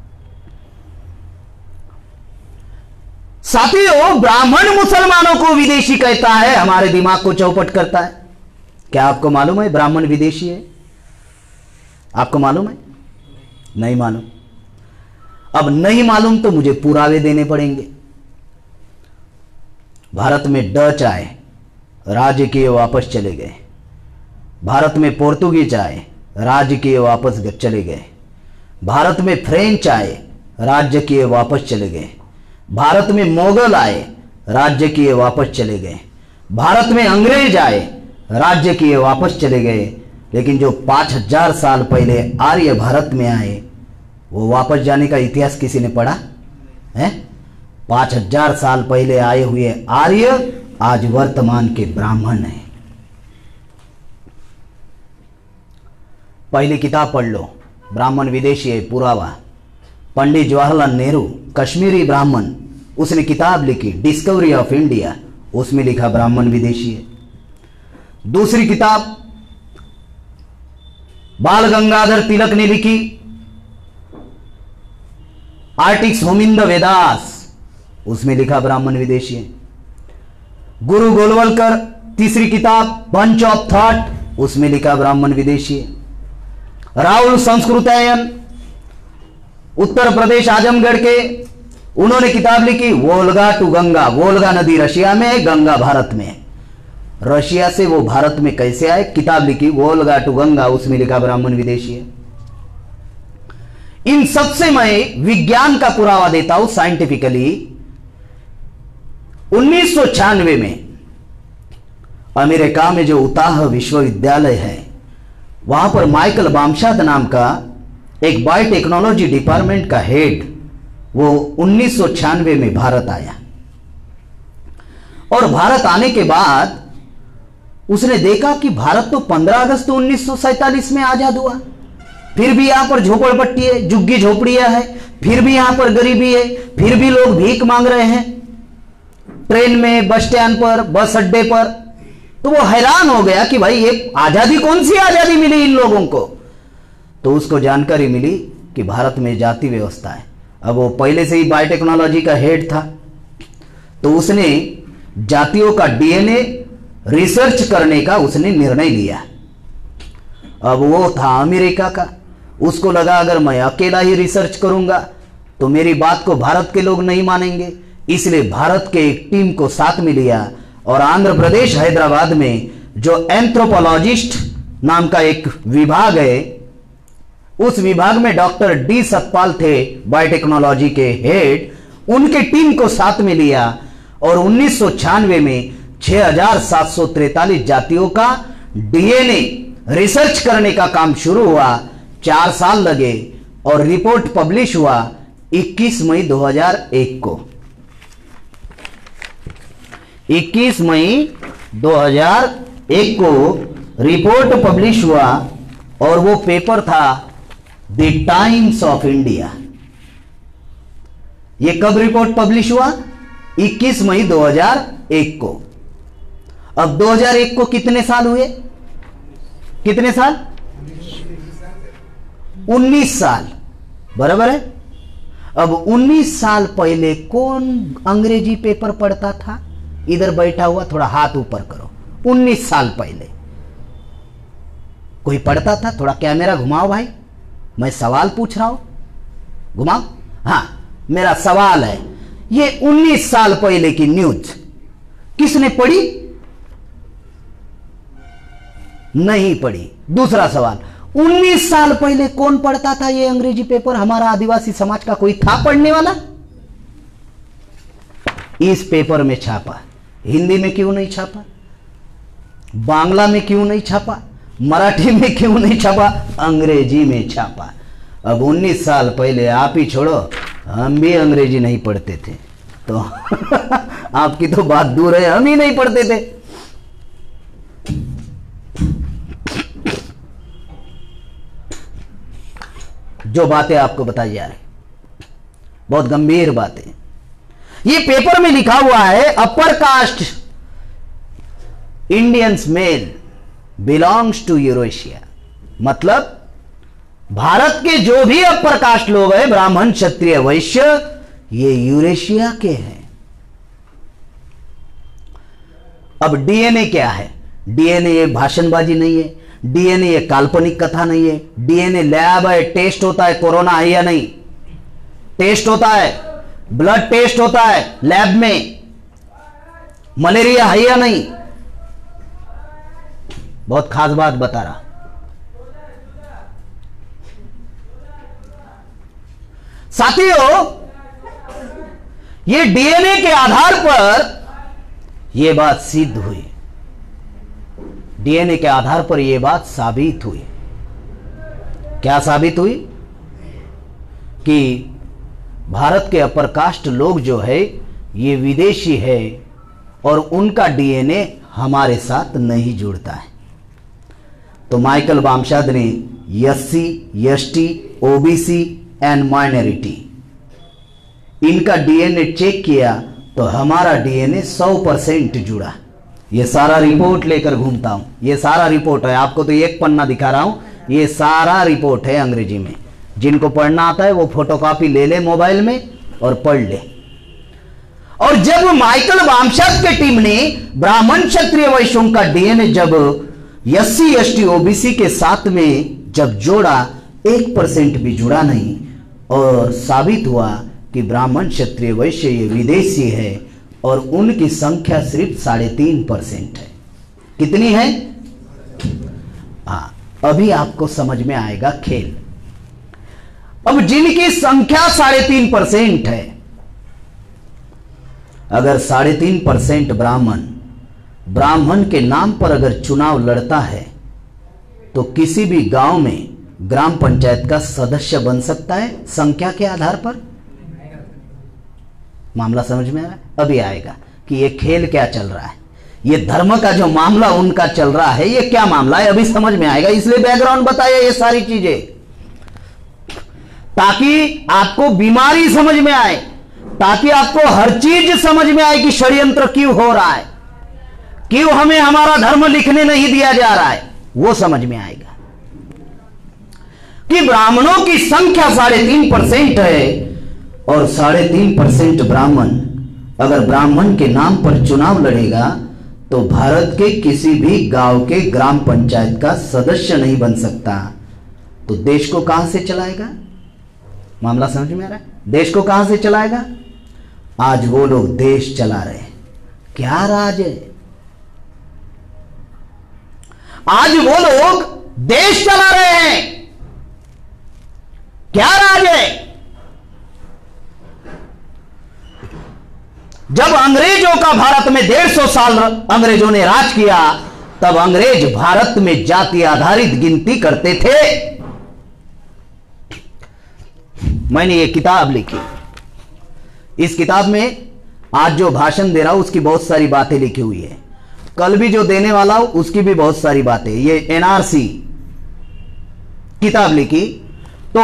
साथियों, ब्राह्मण मुसलमानों को विदेशी कहता है, हमारे दिमाग को चौपट करता है। क्या आपको मालूम है ब्राह्मण विदेशी है? आपको मालूम है? नहीं मालूम। अब नहीं मालूम तो मुझे पुरावे देने पड़ेंगे। भारत में डच आए, राज्य किए वापस चले गए। भारत में पोर्तुगीज आए, राज्य किए वापस चले गए। भारत में फ्रेंच आए, राज्य किए वापस चले गए। भारत में मोगल आए, राज्य किए वापस चले गए। भारत में अंग्रेज आए, राज्य किए वापस चले गए। लेकिन जो पांच हजार साल पहले आर्य भारत में आए, वो वापस जाने का इतिहास किसी ने पढ़ा है? पांच हजार साल पहले आए हुए आर्य आज वर्तमान के ब्राह्मण हैं। पहली किताब पढ़ लो, ब्राह्मण विदेशी है, पुरावा। पंडित जवाहरलाल नेहरू, कश्मीरी ब्राह्मण, उसने किताब लिखी डिस्कवरी ऑफ इंडिया, उसमें लिखा ब्राह्मण विदेशी है। दूसरी किताब बाल गंगाधर तिलक ने लिखी आर्टिक्स होमिंद वेदास, उसमें लिखा ब्राह्मण विदेशी है। गुरु गोलवलकर, तीसरी किताब बंच ऑफ थॉट, उसमें लिखा ब्राह्मण विदेशी है। राहुल संस्कृतायन, उत्तर प्रदेश आजमगढ़ के, उन्होंने किताब लिखी वोल्गा टू गंगा। वोल्गा नदी रशिया में है, गंगा भारत में है। रशिया से वो भारत में कैसे आए, किताब लिखी वोल्गा टू गंगा, उसमें लिखा ब्राह्मण विदेशी है। इन सबसे मैं विज्ञान का पुरावा देता हूं साइंटिफिकली। उन्नीस सौ छियानवे में अमेरिका में जो उताह विश्वविद्यालय है, वहां पर माइकल बामशाद नाम का एक बायोटेक्नोलॉजी डिपार्टमेंट का हेड, वो उन्नीस सौ छियानवे में भारत आया। और भारत आने के बाद उसने देखा कि भारत तो पंद्रह अगस्त उन्नीस सौ सैंतालीस में आजाद हुआ, फिर भी यहां पर झोपड़पट्टी है, झुग्गी झोपड़ियां है, फिर भी यहां पर गरीबी है, फिर भी लोग भीख मांग रहे हैं ट्रेन में, बस स्टैंड पर, बस अड्डे पर। तो वो हैरान हो गया कि भाई ये आजादी, कौन सी आजादी मिली इन लोगों को? तो उसको जानकारी मिली कि भारत में जाति व्यवस्था है। अब वो पहले से ही बायोटेक्नोलॉजी का हेड था, तो उसने जातियों का डीएनए रिसर्च करने का उसने निर्णय लिया। अब वो था अमेरिका का, उसको लगा अगर मैं अकेला ही रिसर्च करूंगा तो मेरी बात को भारत के लोग नहीं मानेंगे, इसलिए भारत के एक टीम को साथ में लिया और आंध्र प्रदेश हैदराबाद में जो एंथ्रोपोलॉजिस्ट नाम का एक विभाग है, उस विभाग में डॉक्टर डी सतपाल थे बायोटेक्नोलॉजी के हेड, उनके टीम को साथ में लिया और उन्नीस सौ छियानवे में छह हजार सात सौ तैतालीस जातियों का डीएनए रिसर्च करने का काम शुरू हुआ। चार साल लगे और रिपोर्ट पब्लिश हुआ इक्कीस मई दो हज़ार एक को। इक्कीस मई दो हज़ार एक को रिपोर्ट पब्लिश हुआ और वो पेपर था द टाइम्स ऑफ इंडिया। ये कब रिपोर्ट पब्लिश हुआ? इक्कीस मई दो हज़ार एक को। अब दो हज़ार एक को कितने साल हुए? कितने साल? उन्नीस साल, बराबर है। अब उन्नीस साल पहले कौन अंग्रेजी पेपर पढ़ता था? इधर बैठा हुआ थोड़ा हाथ ऊपर करो। उन्नीस साल पहले कोई पढ़ता था? थोड़ा कैमरा घुमाओ भाई, मैं सवाल पूछ रहा हूं, घुमाओ। हां, मेरा सवाल है, ये उन्नीस साल पहले की न्यूज किसने पढ़ी? नहीं पढ़ी। दूसरा सवाल, उन्नीस साल पहले कौन पढ़ता था ये अंग्रेजी पेपर? हमारा आदिवासी समाज का कोई था पढ़ने वाला? इस पेपर में छापा, हिंदी में क्यों नहीं छापा? बांग्ला में क्यों नहीं छापा? मराठी में क्यों नहीं छापा? अंग्रेजी में छापा। अब उन्नीस साल पहले आप ही छोड़ो, हम भी अंग्रेजी नहीं पढ़ते थे, तो आपकी तो बात दूर है, हम ही नहीं पढ़ते थे। जो बातें आपको बताई जा रही बहुत गंभीर बातें। ये पेपर में लिखा हुआ है, upper caste Indians male belongs to Eurasia. मतलब भारत के जो भी अपर कास्ट लोग हैं, ब्राह्मण क्षत्रिय वैश्य, ये यूरेशिया के हैं। अब डीएनए क्या है? डीएनए ये भाषणबाजी नहीं है, डीएनए ये काल्पनिक कथा नहीं है। डीएनए लैब है, टेस्ट होता है, कोरोना है या नहीं, टेस्ट होता है, ब्लड टेस्ट होता है लैब में, मलेरिया है या नहीं। बहुत खास बात बता रहा। साथियों, ये डीएनए के आधार पर यह बात सिद्ध हुई, डीएनए के आधार पर यह बात साबित हुई। क्या साबित हुई? कि भारत के अपर कास्ट लोग जो है ये विदेशी है और उनका डीएनए हमारे साथ नहीं जुड़ता है। तो माइकल बामशाद ने SC, ST, OBC and minority, इनका डीएनए चेक किया तो हमारा डीएनए सौ परसेंट जुड़ा। ये सारा रिपोर्ट लेकर घूमता हूं, ये सारा रिपोर्ट है, आपको तो एक पन्ना दिखा रहा हूं, ये सारा रिपोर्ट है अंग्रेजी में। जिनको पढ़ना आता है वो फोटोकॉपी ले ले मोबाइल में और पढ़ ले। और जब माइकल बामशाद के टीम ने ब्राह्मण क्षत्रिय वैश्यों का डीएनए जब एससी, एसटी, ओबीसी के साथ में जब जोड़ा, एक परसेंट भी जुड़ा नहीं और साबित हुआ कि ब्राह्मण क्षत्रिय वैश्य ये विदेशी है और उनकी संख्या सिर्फ साढ़े तीन परसेंट है। कितनी है? हाँ, अभी आपको समझ में आएगा खेल। अब जिनकी संख्या साढ़े तीन परसेंट है, अगर साढ़े तीन परसेंट ब्राह्मण ब्राह्मण के नाम पर अगर चुनाव लड़ता है तो किसी भी गांव में ग्राम पंचायत का सदस्य बन सकता है संख्या के आधार पर। मामला समझ में आ रहा है? अभी आएगा कि ये खेल क्या चल रहा है, ये धर्म का जो मामला उनका चल रहा है ये क्या मामला है, अभी समझ में आएगा। इसलिए बैकग्राउंड बताया ये सारी चीजें, ताकि आपको बीमारी समझ में आए, ताकि आपको हर चीज समझ में आए कि षड्यंत्र क्यों हो रहा है, क्यों हमें हमारा धर्म लिखने नहीं दिया जा रहा है, वो समझ में आएगा। कि ब्राह्मणों की संख्या साढ़े तीन परसेंट है और साढ़े तीन परसेंट ब्राह्मण अगर ब्राह्मण के नाम पर चुनाव लड़ेगा तो भारत के किसी भी गांव के ग्राम पंचायत का सदस्य नहीं बन सकता। तो देश को कहां से चलाएगा? मामला समझ में आ रहा है? देश को कहां से चलाएगा? आज वो लोग देश चला रहे हैं। क्या राज है? आज वो लोग देश चला रहे हैं। क्या राज है? जब अंग्रेजों का भारत में डेढ़ सौ साल अंग्रेजों ने राज किया, तब अंग्रेज भारत में जाति आधारित गिनती करते थे। मैंने ये किताब लिखी, इस किताब में आज जो भाषण दे रहा हूं उसकी बहुत सारी बातें लिखी हुई है, कल भी जो देने वाला हूं उसकी भी बहुत सारी बातें। ये एनआरसी किताब लिखी तो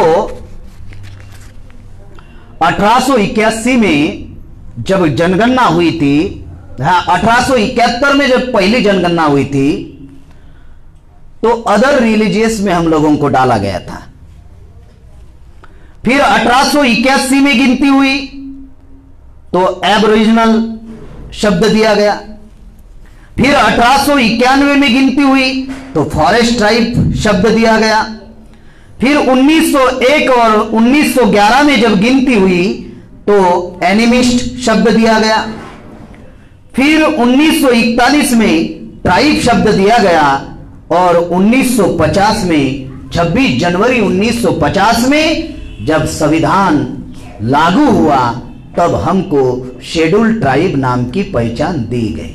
अठारह सौ इक्यासी में जब जनगणना हुई थी, हाँ अठारह सौ इकहत्तर में जब पहली जनगणना हुई थी तो अदर रिलीजियस में हम लोगों को डाला गया था। फिर अठारह सौ इक्यासी में गिनती हुई तो एबोरिजिनल शब्द दिया गया। फिर अठारह सौ इक्यानवे में गिनती हुई तो फॉरेस्ट ट्राइब शब्द दिया गया। फिर उन्नीस सौ एक और उन्नीस सौ ग्यारह में जब गिनती हुई तो एनिमिस्ट शब्द दिया गया। फिर उन्नीस सौ इकतालीस में ट्राइब शब्द दिया गया और उन्नीस सौ पचास में छब्बीस जनवरी उन्नीस सौ पचास में जब संविधान लागू हुआ तब हमको शेड्यूल ट्राइब नाम की पहचान दी गई।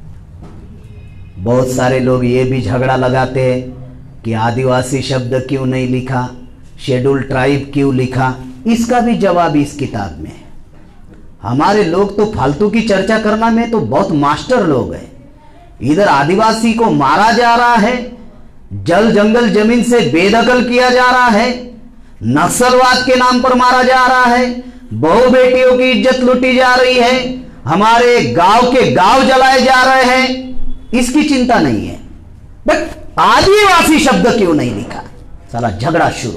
बहुत सारे लोग ये भी झगड़ा लगाते हैं कि आदिवासी शब्द क्यों नहीं लिखा, शेड्यूल ट्राइब क्यों लिखा। इसका भी जवाब इस किताब में है। हमारे लोग तो फालतू की चर्चा करना में तो बहुत मास्टर लोग हैं। इधर आदिवासी को मारा जा रहा है, जल जंगल जमीन से बेदखल किया जा रहा है, नक्सलवाद के नाम पर मारा जा रहा है, बहु बेटियों की इज्जत लूटी जा रही है, हमारे गांव के गांव जलाए जा रहे हैं। इसकी चिंता नहीं है, बट आदिवासी शब्द क्यों नहीं लिखा, साला झगड़ा शुरू।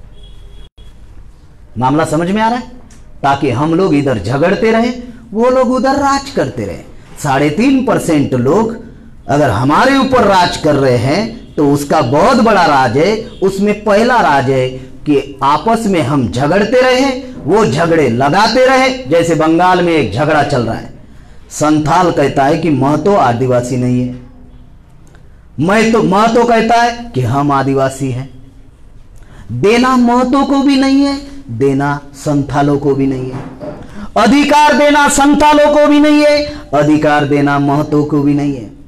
मामला समझ में आ रहा है? ताकि हम लोग इधर झगड़ते रहे, वो लोग उधर राज करते रहे। साढ़े तीन परसेंट लोग अगर हमारे ऊपर राज कर रहे हैं तो उसका बहुत बड़ा राज है। उसमें पहला राज है कि आपस में हम झगड़ते रहे, वो झगड़े लगाते रहे। जैसे बंगाल में एक झगड़ा चल रहा है, संथाल कहता है कि महतो आदिवासी नहीं है, मैं तो महतो कहता है कि हम आदिवासी हैं। देना महतो को भी नहीं है, देना संथालों को भी नहीं है। अधिकार देना संथालों को भी नहीं है, अधिकार देना महतो को भी नहीं है।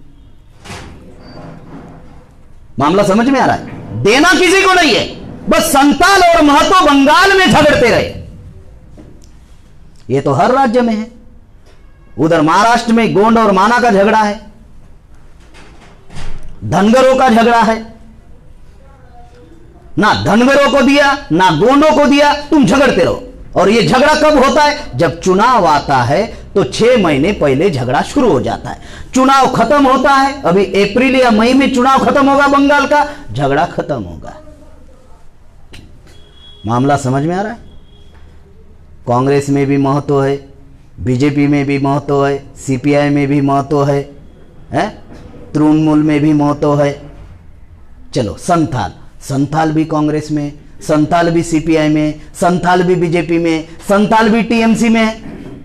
मामला समझ में आ रहा है? देना किसी को नहीं है, बस संथाल और महतो बंगाल में झगड़ते रहे। ये तो हर राज्य में है। उधर महाराष्ट्र में गोंड और माना का झगड़ा है, धनगरों का झगड़ा है। ना धनगरों को दिया ना गोंडों को दिया, तुम झगड़ते रहो। और ये झगड़ा कब होता है? जब चुनाव आता है तो छह महीने पहले झगड़ा शुरू हो जाता है। चुनाव खत्म होता है, अभी अप्रैल या मई में चुनाव खत्म होगा बंगाल का, झगड़ा खत्म होगा। मामला समझ में आ रहा है? कांग्रेस में भी महत्व है, बीजेपी में भी महत्व है, सीपीआई में भी महत्व है, है? तृणमूल में भी महत्व है। चलो संथाल, संथाल भी कांग्रेस में, संथाल भी सीपीआई में, संथाल भी बीजेपी में, संथाल भी टीएमसी में।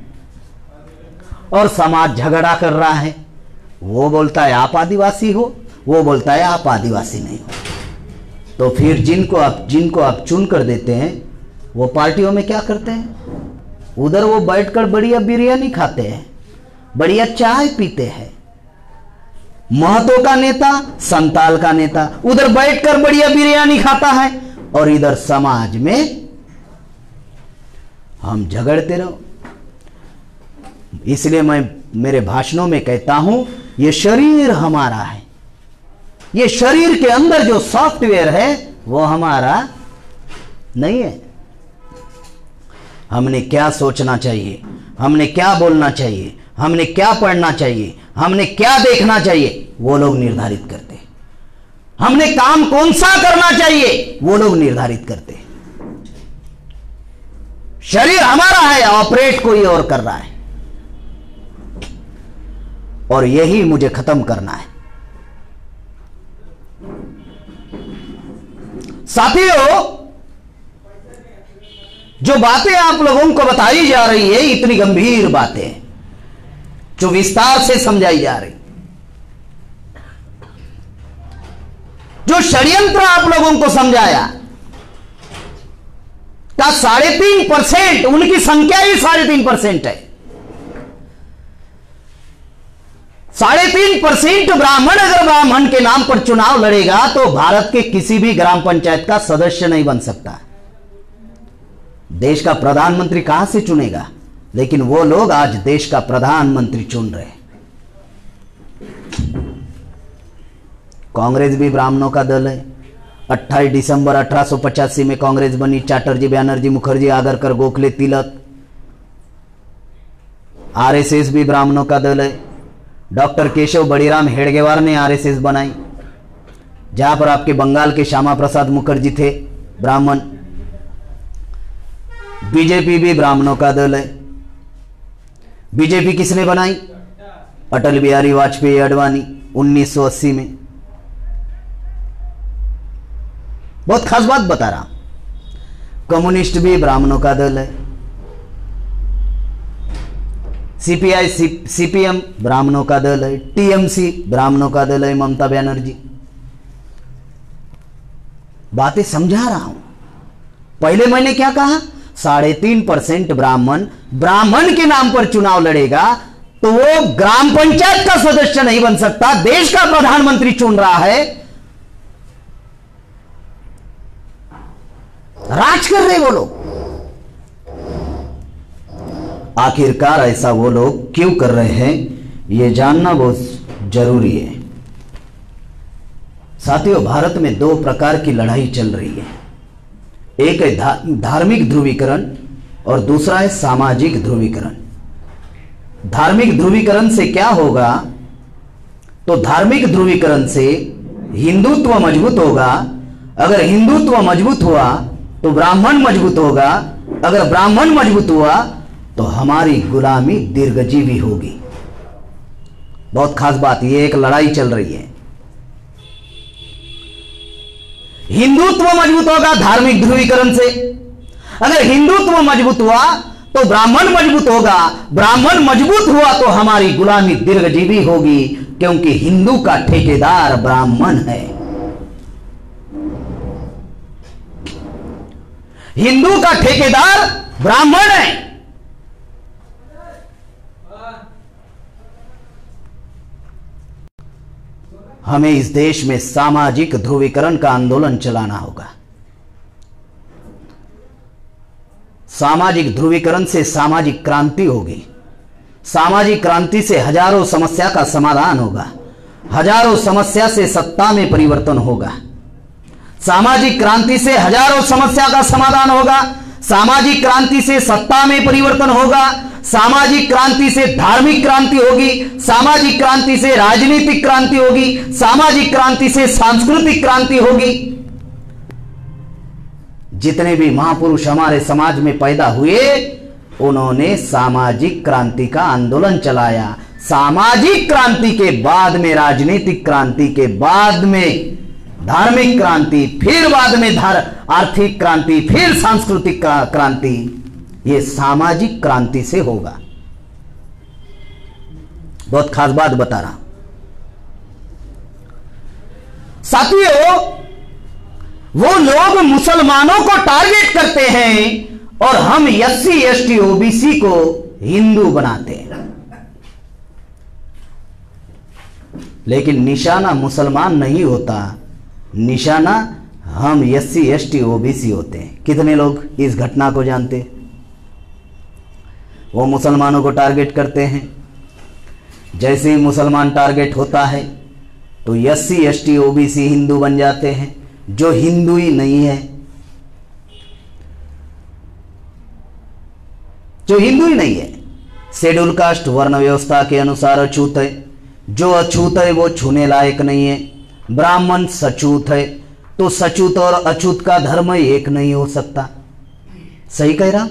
और समाज झगड़ा कर रहा है। वो बोलता है आप आदिवासी हो, वो बोलता है आप आदिवासी नहीं हो। तो फिर जिनको आप जिनको आप चुन कर देते हैं वो पार्टियों में क्या करते हैं? उधर वो बैठकर बढ़िया बिरयानी खाते हैं, बढ़िया चाय पीते हैं। महतो का नेता, संताल का नेता उधर बैठकर बढ़िया बिरयानी खाता है और इधर समाज में हम झगड़ते रहो। इसलिए मैं मेरे भाषणों में कहता हूं, ये शरीर हमारा है, ये शरीर के अंदर जो सॉफ्टवेयर है वो हमारा नहीं है। हमने क्या सोचना चाहिए, हमने क्या बोलना चाहिए, हमने क्या पढ़ना चाहिए, हमने क्या देखना चाहिए, वो लोग निर्धारित करते हैं। हमने काम कौन सा करना चाहिए, वो लोग निर्धारित करते हैं। शरीर हमारा है, ऑपरेट कोई और कर रहा है। और यही मुझे खत्म करना है। साथियों, जो बातें आप लोगों को बताई जा रही है, इतनी गंभीर बातें जो विस्तार से समझाई जा रही, जो षड्यंत्र आप लोगों को समझाया, का साढ़े तीन परसेंट, उनकी संख्या ही साढ़े तीन परसेंट है। साढ़े तीन परसेंट ब्राह्मण अगर ब्राह्मण के नाम पर चुनाव लड़ेगा तो भारत के किसी भी ग्राम पंचायत का सदस्य नहीं बन सकता। देश का प्रधानमंत्री कहां से चुनेगा? लेकिन वो लोग आज देश का प्रधानमंत्री चुन रहे हैं। कांग्रेस भी ब्राह्मणों का दल है। अट्ठाईस दिसंबर अठारह सौ पचासी में कांग्रेस बनी। चैटर्जी, बैनर्जी, मुखर्जी, आगरकर, गोखले, तिलक। आरएसएस भी ब्राह्मणों का दल है। डॉक्टर केशव बड़ीराम हेडगेवार ने आरएसएस बनाई, जहां पर आपके बंगाल के श्यामा प्रसाद मुखर्जी थे, ब्राह्मण। बीजेपी भी ब्राह्मणों का दल है। बीजेपी किसने बनाई? अटल बिहारी वाजपेयी अडवाणी उन्नीस सौ अस्सी में। बहुत खास बात बता रहा हूं। कम्युनिस्ट भी ब्राह्मणों का दल है, सीपीआई सीपीएम ब्राह्मणों का दल है, टीएमसी ब्राह्मणों का दल है, ममता बनर्जी। बातें समझा रहा हूं। पहले मैंने क्या कहा, साढ़े तीन परसेंट ब्राह्मण ब्राह्मण के नाम पर चुनाव लड़ेगा तो वो ग्राम पंचायत का सदस्य नहीं बन सकता, देश का प्रधानमंत्री चुन रहा है, राज कर रहे वो लोग। आखिरकार ऐसा वो लोग क्यों कर रहे हैं, यह जानना बहुत जरूरी है। साथियों, भारत में दो प्रकार की लड़ाई चल रही है। एक है धा, धार्मिक ध्रुवीकरण और दूसरा है सामाजिक ध्रुवीकरण। धार्मिक ध्रुवीकरण से क्या होगा, तो धार्मिक ध्रुवीकरण से हिंदुत्व मजबूत होगा। अगर हिंदुत्व मजबूत हुआ तो ब्राह्मण मजबूत होगा, अगर ब्राह्मण मजबूत हुआ तो हमारी गुलामी दीर्घजीवी होगी। बहुत खास बात, यह एक लड़ाई चल रही है। हिंदुत्व मजबूत होगा धार्मिक ध्रुवीकरण से, अगर हिंदुत्व मजबूत हुआ तो ब्राह्मण मजबूत होगा, ब्राह्मण मजबूत हुआ तो हमारी गुलामी दीर्घजीवी होगी, क्योंकि हिंदू का ठेकेदार ब्राह्मण है। हिंदू का ठेकेदार ब्राह्मण है। हमें इस देश में सामाजिक ध्रुवीकरण का आंदोलन चलाना होगा। सामाजिक ध्रुवीकरण से सामाजिक क्रांति होगी। सामाजिक क्रांति से हजारों समस्या का समाधान होगा, हजारों समस्या से सत्ता में परिवर्तन होगा। सामाजिक क्रांति से हजारों समस्या का समाधान होगा, सामाजिक क्रांति से सत्ता में परिवर्तन होगा, सामाजिक क्रांति से धार्मिक क्रांति होगी, सामाजिक क्रांति से राजनीतिक क्रांति होगी, सामाजिक क्रांति से सांस्कृतिक क्रांति होगी। जितने भी महापुरुष हमारे समाज में पैदा हुए, उन्होंने सामाजिक क्रांति का आंदोलन चलाया। सामाजिक क्रांति के बाद में राजनीतिक क्रांति, के बाद में धार्मिक क्रांति, फिर बाद में धार आर्थिक क्रांति, फिर सांस्कृतिक क्रांति, ये सामाजिक क्रांति से होगा। बहुत खास बात बता रहा हूं साथियों। वो लोग मुसलमानों को टारगेट करते हैं और हम S C S T OBC को हिंदू बनाते हैं, लेकिन निशाना मुसलमान नहीं होता, निशाना हम S C S T OBC होते हैं। कितने लोग इस घटना को जानते हैं? वो मुसलमानों को टारगेट करते हैं। जैसे ही मुसलमान टारगेट होता है तो S C S T OBC Hindu बन जाते हैं, जो हिंदू ही नहीं है, जो हिंदू ही नहीं है। शेड्यूल कास्ट वर्ण व्यवस्था के अनुसार अछूत है, जो अछूत है वो छूने लायक नहीं है। ब्राह्मण सचूत है, तो सचूत और अछूत का धर्म एक नहीं हो सकता। सही कह रहा।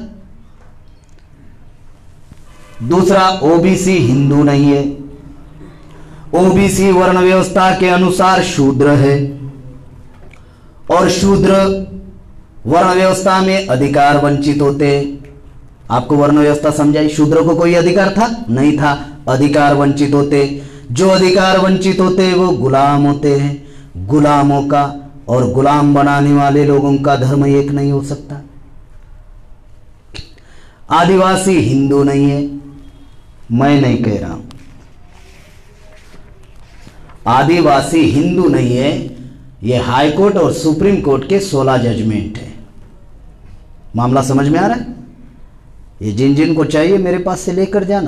दूसरा, ओबीसी हिंदू नहीं है। ओबीसी वर्ण व्यवस्था के अनुसार शूद्र है, और शूद्र वर्ण व्यवस्था में अधिकार वंचित होते हैं। आपको वर्ण व्यवस्था समझाई? शूद्र को कोई अधिकार था? नहीं था, अधिकार वंचित होते। जो अधिकार वंचित होते हैं वो गुलाम होते हैं। गुलामों का और गुलाम बनाने वाले लोगों का धर्म एक नहीं हो सकता। आदिवासी हिंदू नहीं है, मैं नहीं कह रहा हूं। आदिवासी हिंदू नहीं है, यह हाई कोर्ट और सुप्रीम कोर्ट के सोलह जजमेंट है। मामला समझ में आ रहा है? ये जिन जिन को चाहिए मेरे पास से लेकर जाना,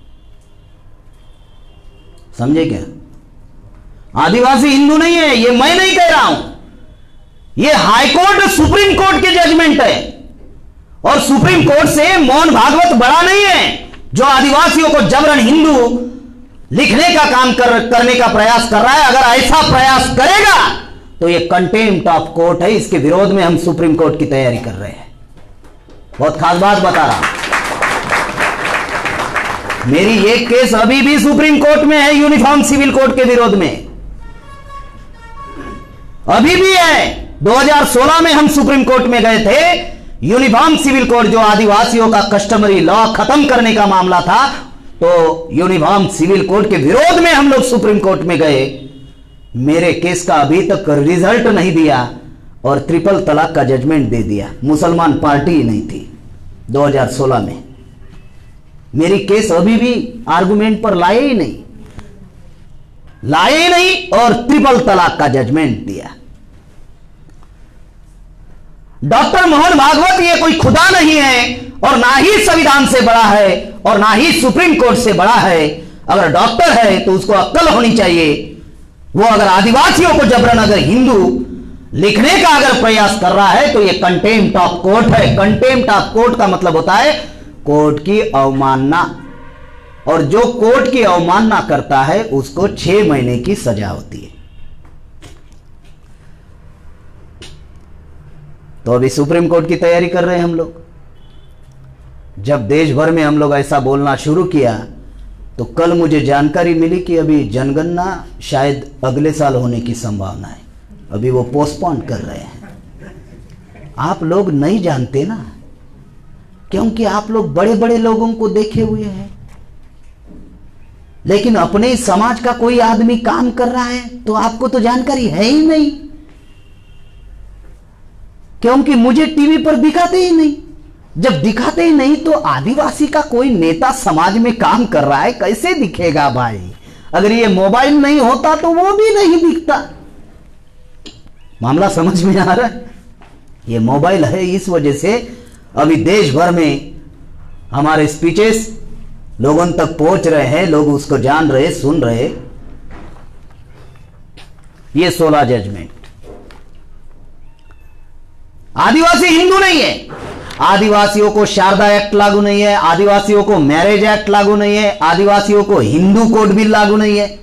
समझे क्या? आदिवासी हिंदू नहीं है, ये मैं नहीं कह रहा हूं, ये हाई कोर्ट और सुप्रीम कोर्ट के जजमेंट है। और सुप्रीम कोर्ट से मोहन भागवत बड़ा नहीं है, जो आदिवासियों को जबरन हिंदू लिखने का काम कर, करने का प्रयास कर रहा है। अगर ऐसा प्रयास करेगा तो ये कंटेम्प्ट ऑफ कोर्ट है। इसके विरोध में हम सुप्रीम कोर्ट की तैयारी कर रहे हैं। बहुत खास बात बता रहा हूं। मेरी एक केस अभी भी सुप्रीम कोर्ट में है यूनिफॉर्म सिविल कोड के विरोध में, अभी भी है। दो हज़ार सोलह में हम सुप्रीम कोर्ट में गए थे, यूनिफॉर्म सिविल कोड जो आदिवासियों का कस्टमरी लॉ खत्म करने का मामला था, तो यूनिफॉर्म सिविल कोड के विरोध में हम लोग सुप्रीम कोर्ट में गए। मेरे केस का अभी तक रिजल्ट नहीं दिया और ट्रिपल तलाक का जजमेंट दे दिया। मुसलमान पार्टी ही नहीं थी दो हज़ार सोलह में। मेरी केस अभी भी आर्गुमेंट पर लाए ही नहीं लाए ही नहीं और ट्रिपल तलाक का जजमेंट दिया। डॉक्टर मोहन भागवत ये कोई खुदा नहीं है और ना ही संविधान से बड़ा है और ना ही सुप्रीम कोर्ट से बड़ा है। अगर डॉक्टर है तो उसको अक्ल होनी चाहिए। वो अगर आदिवासियों को जबरन अगर हिंदू लिखने का अगर प्रयास कर रहा है तो ये कंटेम्प्ट ऑफ कोर्ट है। कंटेम्प्ट ऑफ कोर्ट का मतलब होता है कोर्ट की अवमानना, और जो कोर्ट की अवमानना करता है उसको छह महीने की सजा होती है। तो अभी सुप्रीम कोर्ट की तैयारी कर रहे हैं हम लोग। जब देश भर में हम लोग ऐसा बोलना शुरू किया तो कल मुझे जानकारी मिली कि अभी जनगणना शायद अगले साल होने की संभावना है। अभी वो पोस्टपोन कर रहे हैं। आप लोग नहीं जानते ना, क्योंकि आप लोग बड़े बड़े लोगों को देखे हुए हैं, लेकिन अपने समाज का कोई आदमी काम कर रहा है तो आपको तो जानकारी है ही नहीं, क्योंकि मुझे टीवी पर दिखाते ही नहीं। जब दिखाते ही नहीं तो आदिवासी का कोई नेता समाज में काम कर रहा है कैसे दिखेगा भाई? अगर ये मोबाइल नहीं होता तो वो भी नहीं दिखता। मामला समझ में आ रहा है? ये मोबाइल है, इस वजह से अभी देश भर में हमारे स्पीचेस लोगों तक पहुंच रहे हैं, लोग उसको जान रहे, सुन रहे। ये सोलह जजमेंट। आदिवासी हिंदू नहीं है, आदिवासियों को शारदा एक्ट लागू नहीं है, आदिवासियों को मैरिज एक्ट लागू नहीं है, आदिवासियों को हिंदू कोड बिल लागू नहीं है।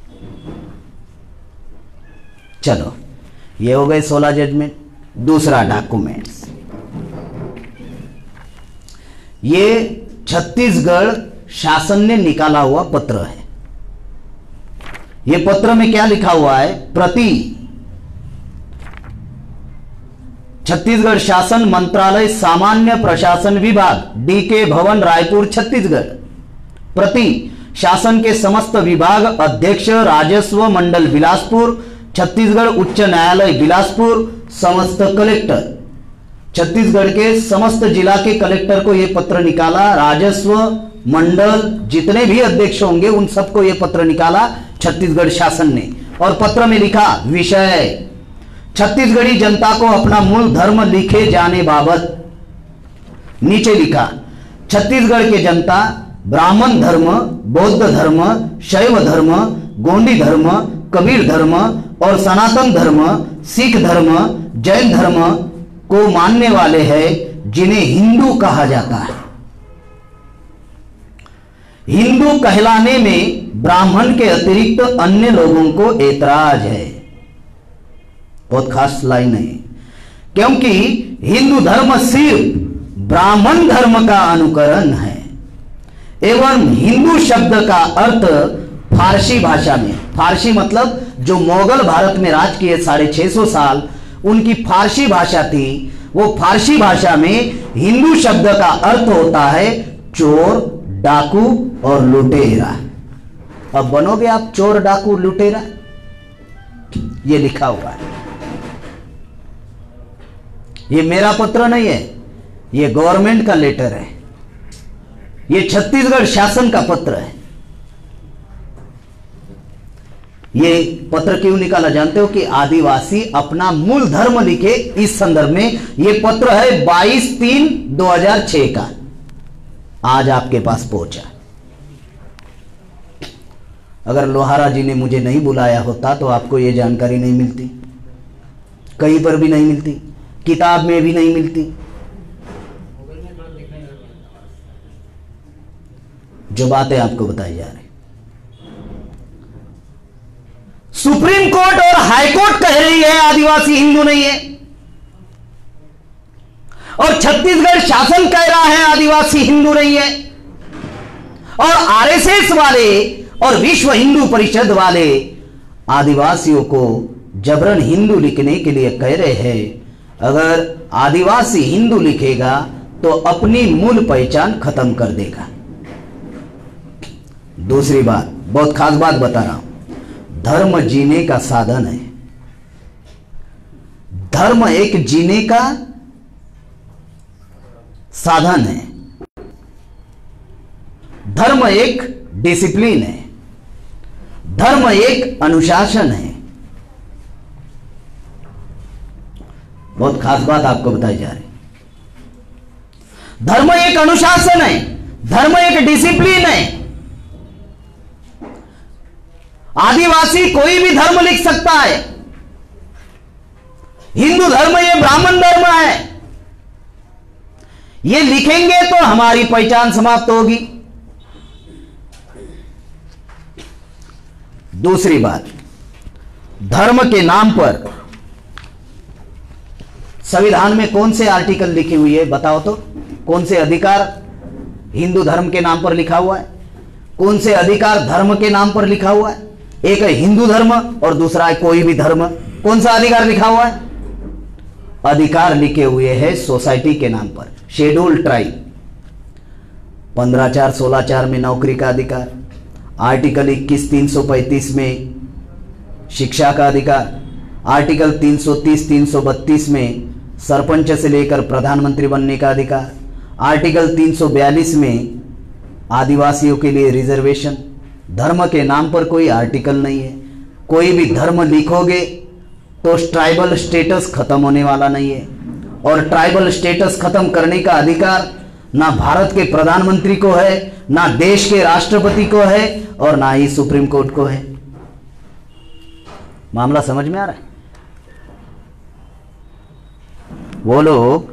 चलो, ये हो गए सोलह जजमेंट। दूसरा डॉक्यूमेंट्स, ये छत्तीसगढ़ शासन ने निकाला हुआ पत्र है। ये पत्र में क्या लिखा हुआ है? प्रति छत्तीसगढ़ शासन मंत्रालय सामान्य प्रशासन विभाग, डीके भवन, रायपुर, छत्तीसगढ़। प्रति शासन के समस्त विभाग अध्यक्ष, राजस्व मंडल बिलासपुर, छत्तीसगढ़ उच्च न्यायालय बिलासपुर, समस्त कलेक्टर। छत्तीसगढ़ के समस्त जिला के कलेक्टर को यह पत्र निकाला। राजस्व मंडल जितने भी अध्यक्ष होंगे उन सबको यह पत्र निकाला छत्तीसगढ़ शासन ने। और पत्र में लिखा, विषय छत्तीसगढ़ी जनता को अपना मूल धर्म लिखे जाने बाबत। नीचे लिखा, छत्तीसगढ़ के जनता ब्राह्मण धर्म, बौद्ध धर्म, शैव धर्म, गोंडी धर्म, कबीर धर्म और सनातन धर्म, सिख धर्म, जैन धर्म को मानने वाले हैं, जिन्हें हिंदू कहा जाता है। हिंदू कहलाने में ब्राह्मण के अतिरिक्त अन्य लोगों को ऐतराज है। बहुत खास लाइन है, क्योंकि हिंदू धर्म सिर्फ ब्राह्मण धर्म का अनुकरण है एवं हिंदू शब्द का अर्थ फारसी भाषा में, फारसी मतलब जो मुगल भारत में राज किए साढ़े छह सौ साल, उनकी फारसी भाषा थी। वो फारसी भाषा में हिंदू शब्द का अर्थ होता है चोर, डाकू और लुटेरा। अब बनोगे आप चोर, डाकू, लुटेरा? ये लिखा हुआ है। ये मेरा पत्र नहीं है, ये गवर्नमेंट का लेटर है, ये छत्तीसगढ़ शासन का पत्र है। ये पत्र क्यों निकाला जानते हो? कि आदिवासी अपना मूल धर्म लिखे। इस संदर्भ में ये पत्र है बाईस तीन दो हजार छह का, आज आपके पास पहुंचा। अगर लोहारा जी ने मुझे नहीं बुलाया होता तो आपको ये जानकारी नहीं मिलती, कहीं पर भी नहीं मिलती, किताब में भी नहीं मिलती। जो बातें आपको बताई जा रही, सुप्रीम कोर्ट और हाई कोर्ट कह रही है आदिवासी हिंदू नहीं है, और छत्तीसगढ़ शासन कह रहा है आदिवासी हिंदू नहीं है। और आरएसएस वाले और विश्व हिंदू परिषद वाले आदिवासियों को जबरन हिंदू लिखने के लिए कह रहे हैं। अगर आदिवासी हिंदू लिखेगा तो अपनी मूल पहचान खत्म कर देगा। दूसरी बात, बहुत खास बात बता रहा हूं, धर्म जीने का साधन है। धर्म एक जीने का साधन है। धर्म एक डिसिप्लिन है। धर्म एक अनुशासन है। बहुत खास बात आपको बताई जा रही। धर्म एक अनुशासन है, धर्म एक डिसिप्लिन है। आदिवासी कोई भी धर्म लिख सकता है। हिंदू धर्म ये ब्राह्मण धर्म है, ये लिखेंगे तो हमारी पहचान समाप्त होगी। दूसरी बात, धर्म के नाम पर संविधान में कौन से आर्टिकल लिखी हुई है बताओ तो? कौन से अधिकार हिंदू धर्म के नाम पर लिखा हुआ है? कौन से अधिकार धर्म के नाम पर लिखा हुआ है? एक है हिंदू धर्म और दूसरा है कोई भी धर्म। कौन सा अधिकार लिखा हुआ है? अधिकार लिखे हुए हैं सोसाइटी के नाम पर। शेड्यूल ट्राइब, पंद्रह चार सोलह चार में नौकरी का अधिकार, आर्टिकल इक्कीस तीन सौ पैंतीस में शिक्षा का अधिकार, आर्टिकल तीन सौ तीस तीन सौ बत्तीस में सरपंच से लेकर प्रधानमंत्री बनने का अधिकार, आर्टिकल तीन सौ बयालीस में आदिवासियों के लिए रिजर्वेशन। धर्म के नाम पर कोई आर्टिकल नहीं है। कोई भी धर्म लिखोगे तो ट्राइबल स्टेटस खत्म होने वाला नहीं है, और ट्राइबल स्टेटस खत्म करने का अधिकार ना भारत के प्रधानमंत्री को है, ना देश के राष्ट्रपति को है, और ना ही सुप्रीम कोर्ट को है। मामला समझ में आ रहा है? वो लोग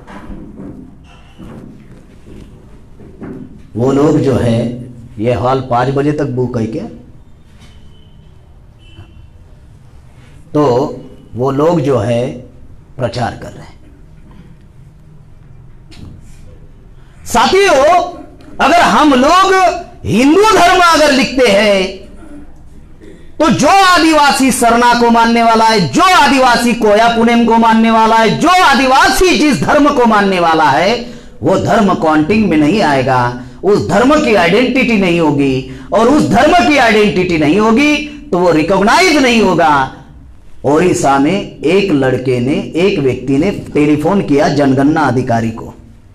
वो लोग जो है, ये हॉल पांच बजे तक बुक है क्या? तो वो लोग जो है प्रचार कर रहे हैं। साथियों, अगर हम लोग हिंदू धर्म अगर लिखते हैं तो जो आदिवासी सरना को मानने वाला है, जो आदिवासी कोया पुनेम को मानने वाला है, जो आदिवासी जिस धर्म को मानने वाला है, वो धर्म काउंटिंग में नहीं आएगा। उस धर्म की आइडेंटिटी नहीं होगी, और उस धर्म की आइडेंटिटी नहीं होगी तो वो रिकॉग्नाइज नहीं होगा। ओडिशा में एक लड़के ने, एक व्यक्ति ने टेलीफोन किया जनगणना अधिकारी को।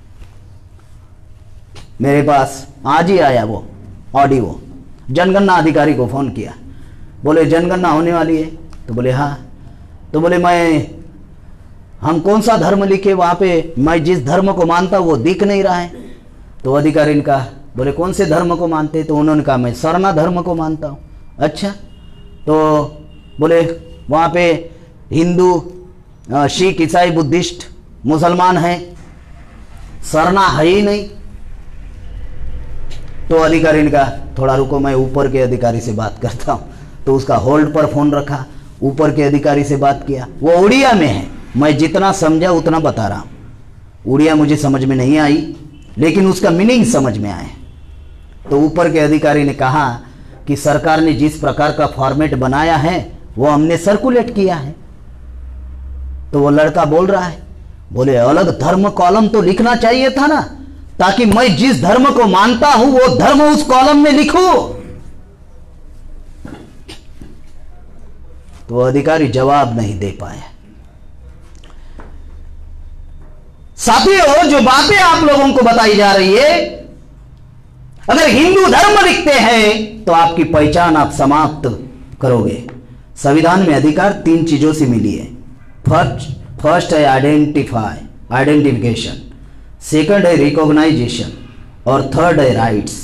मेरे पास आज ही आया वो ऑडियो। जनगणना अधिकारी को फोन किया, बोले जनगणना होने वाली है? तो बोले हाँ। तो बोले मैं हम कौन सा धर्म लिखे वहां पे? मैं जिस धर्म को मानता हूं वो दिख नहीं रहा है। तो अधिकारी ने कहा, बोले कौन से धर्म को मानते? तो उन्होंने कहा मैं सरना धर्म को मानता हूं। अच्छा, तो बोले वहां पे हिंदू, सिख, ईसाई, बुद्धिस्ट, मुसलमान हैं, सरना है ही नहीं। तो अधिकारी ने कहा थोड़ा रुको, मैं ऊपर के अधिकारी से बात करता हूं। तो उसका होल्ड पर फोन रखा, ऊपर के अधिकारी से बात किया। वो उड़िया में है, मैं जितना समझा उतना बता रहा हूं। उड़िया मुझे समझ में नहीं आई, लेकिन उसका मीनिंग समझ में आया। तो ऊपर के अधिकारी ने कहा कि सरकार ने जिस प्रकार का फॉर्मेट बनाया है वो हमने सर्कुलेट किया है। तो वो लड़का बोल रहा है, बोले अलग धर्म कॉलम तो लिखना चाहिए था ना, ताकि मैं जिस धर्म को मानता हूं वो धर्म उस कॉलम में लिखूं। तो अधिकारी जवाब नहीं दे पाया। साथियों, जो बातें आप लोगों को बताई जा रही है, अगर हिंदू धर्म लिखते हैं तो आपकी पहचान आप समाप्त करोगे। संविधान में अधिकार तीन चीजों से मिली है। फर्स्ट फर्स्ट है आइडेंटिफाई आइडेंटिफिकेशन, सेकंड है रिकॉग्नाइजेशन, और थर्ड है राइट्स।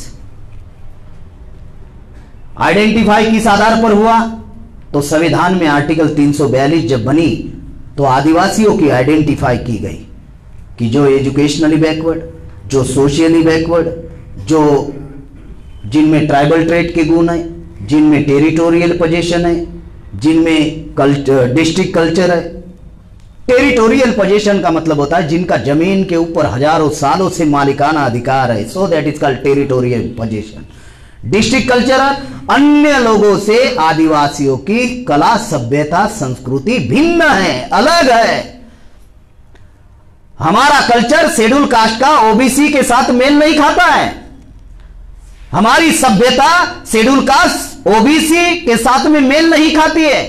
आइडेंटिफाई किस आधार पर हुआ? तो संविधान में आर्टिकल तीन सौ बयालीस जब बनी तो आदिवासियों की आइडेंटिफाई की गई कि जो एजुकेशनली बैकवर्ड, जो सोशियली बैकवर्ड, जो जिनमें ट्राइबल ट्रेड के गुण है, जिनमें टेरिटोरियल पोजीशन है, जिनमें कल्चर डिस्ट्रिक्ट कल्चर है। टेरिटोरियल पोजीशन का मतलब होता है जिनका जमीन के ऊपर हजारों सालों से मालिकाना अधिकार है, so that is called territorial position. District cultural अन्य लोगों से आदिवासियों की कला, सभ्यता, संस्कृति भिन्न है, अलग है। हमारा कल्चर शेड्यूल कास्ट का ओबीसी के साथ मेल नहीं खाता है। हमारी सभ्यता शेड्यूल कास्ट ओबीसी के साथ में मेल नहीं खाती है।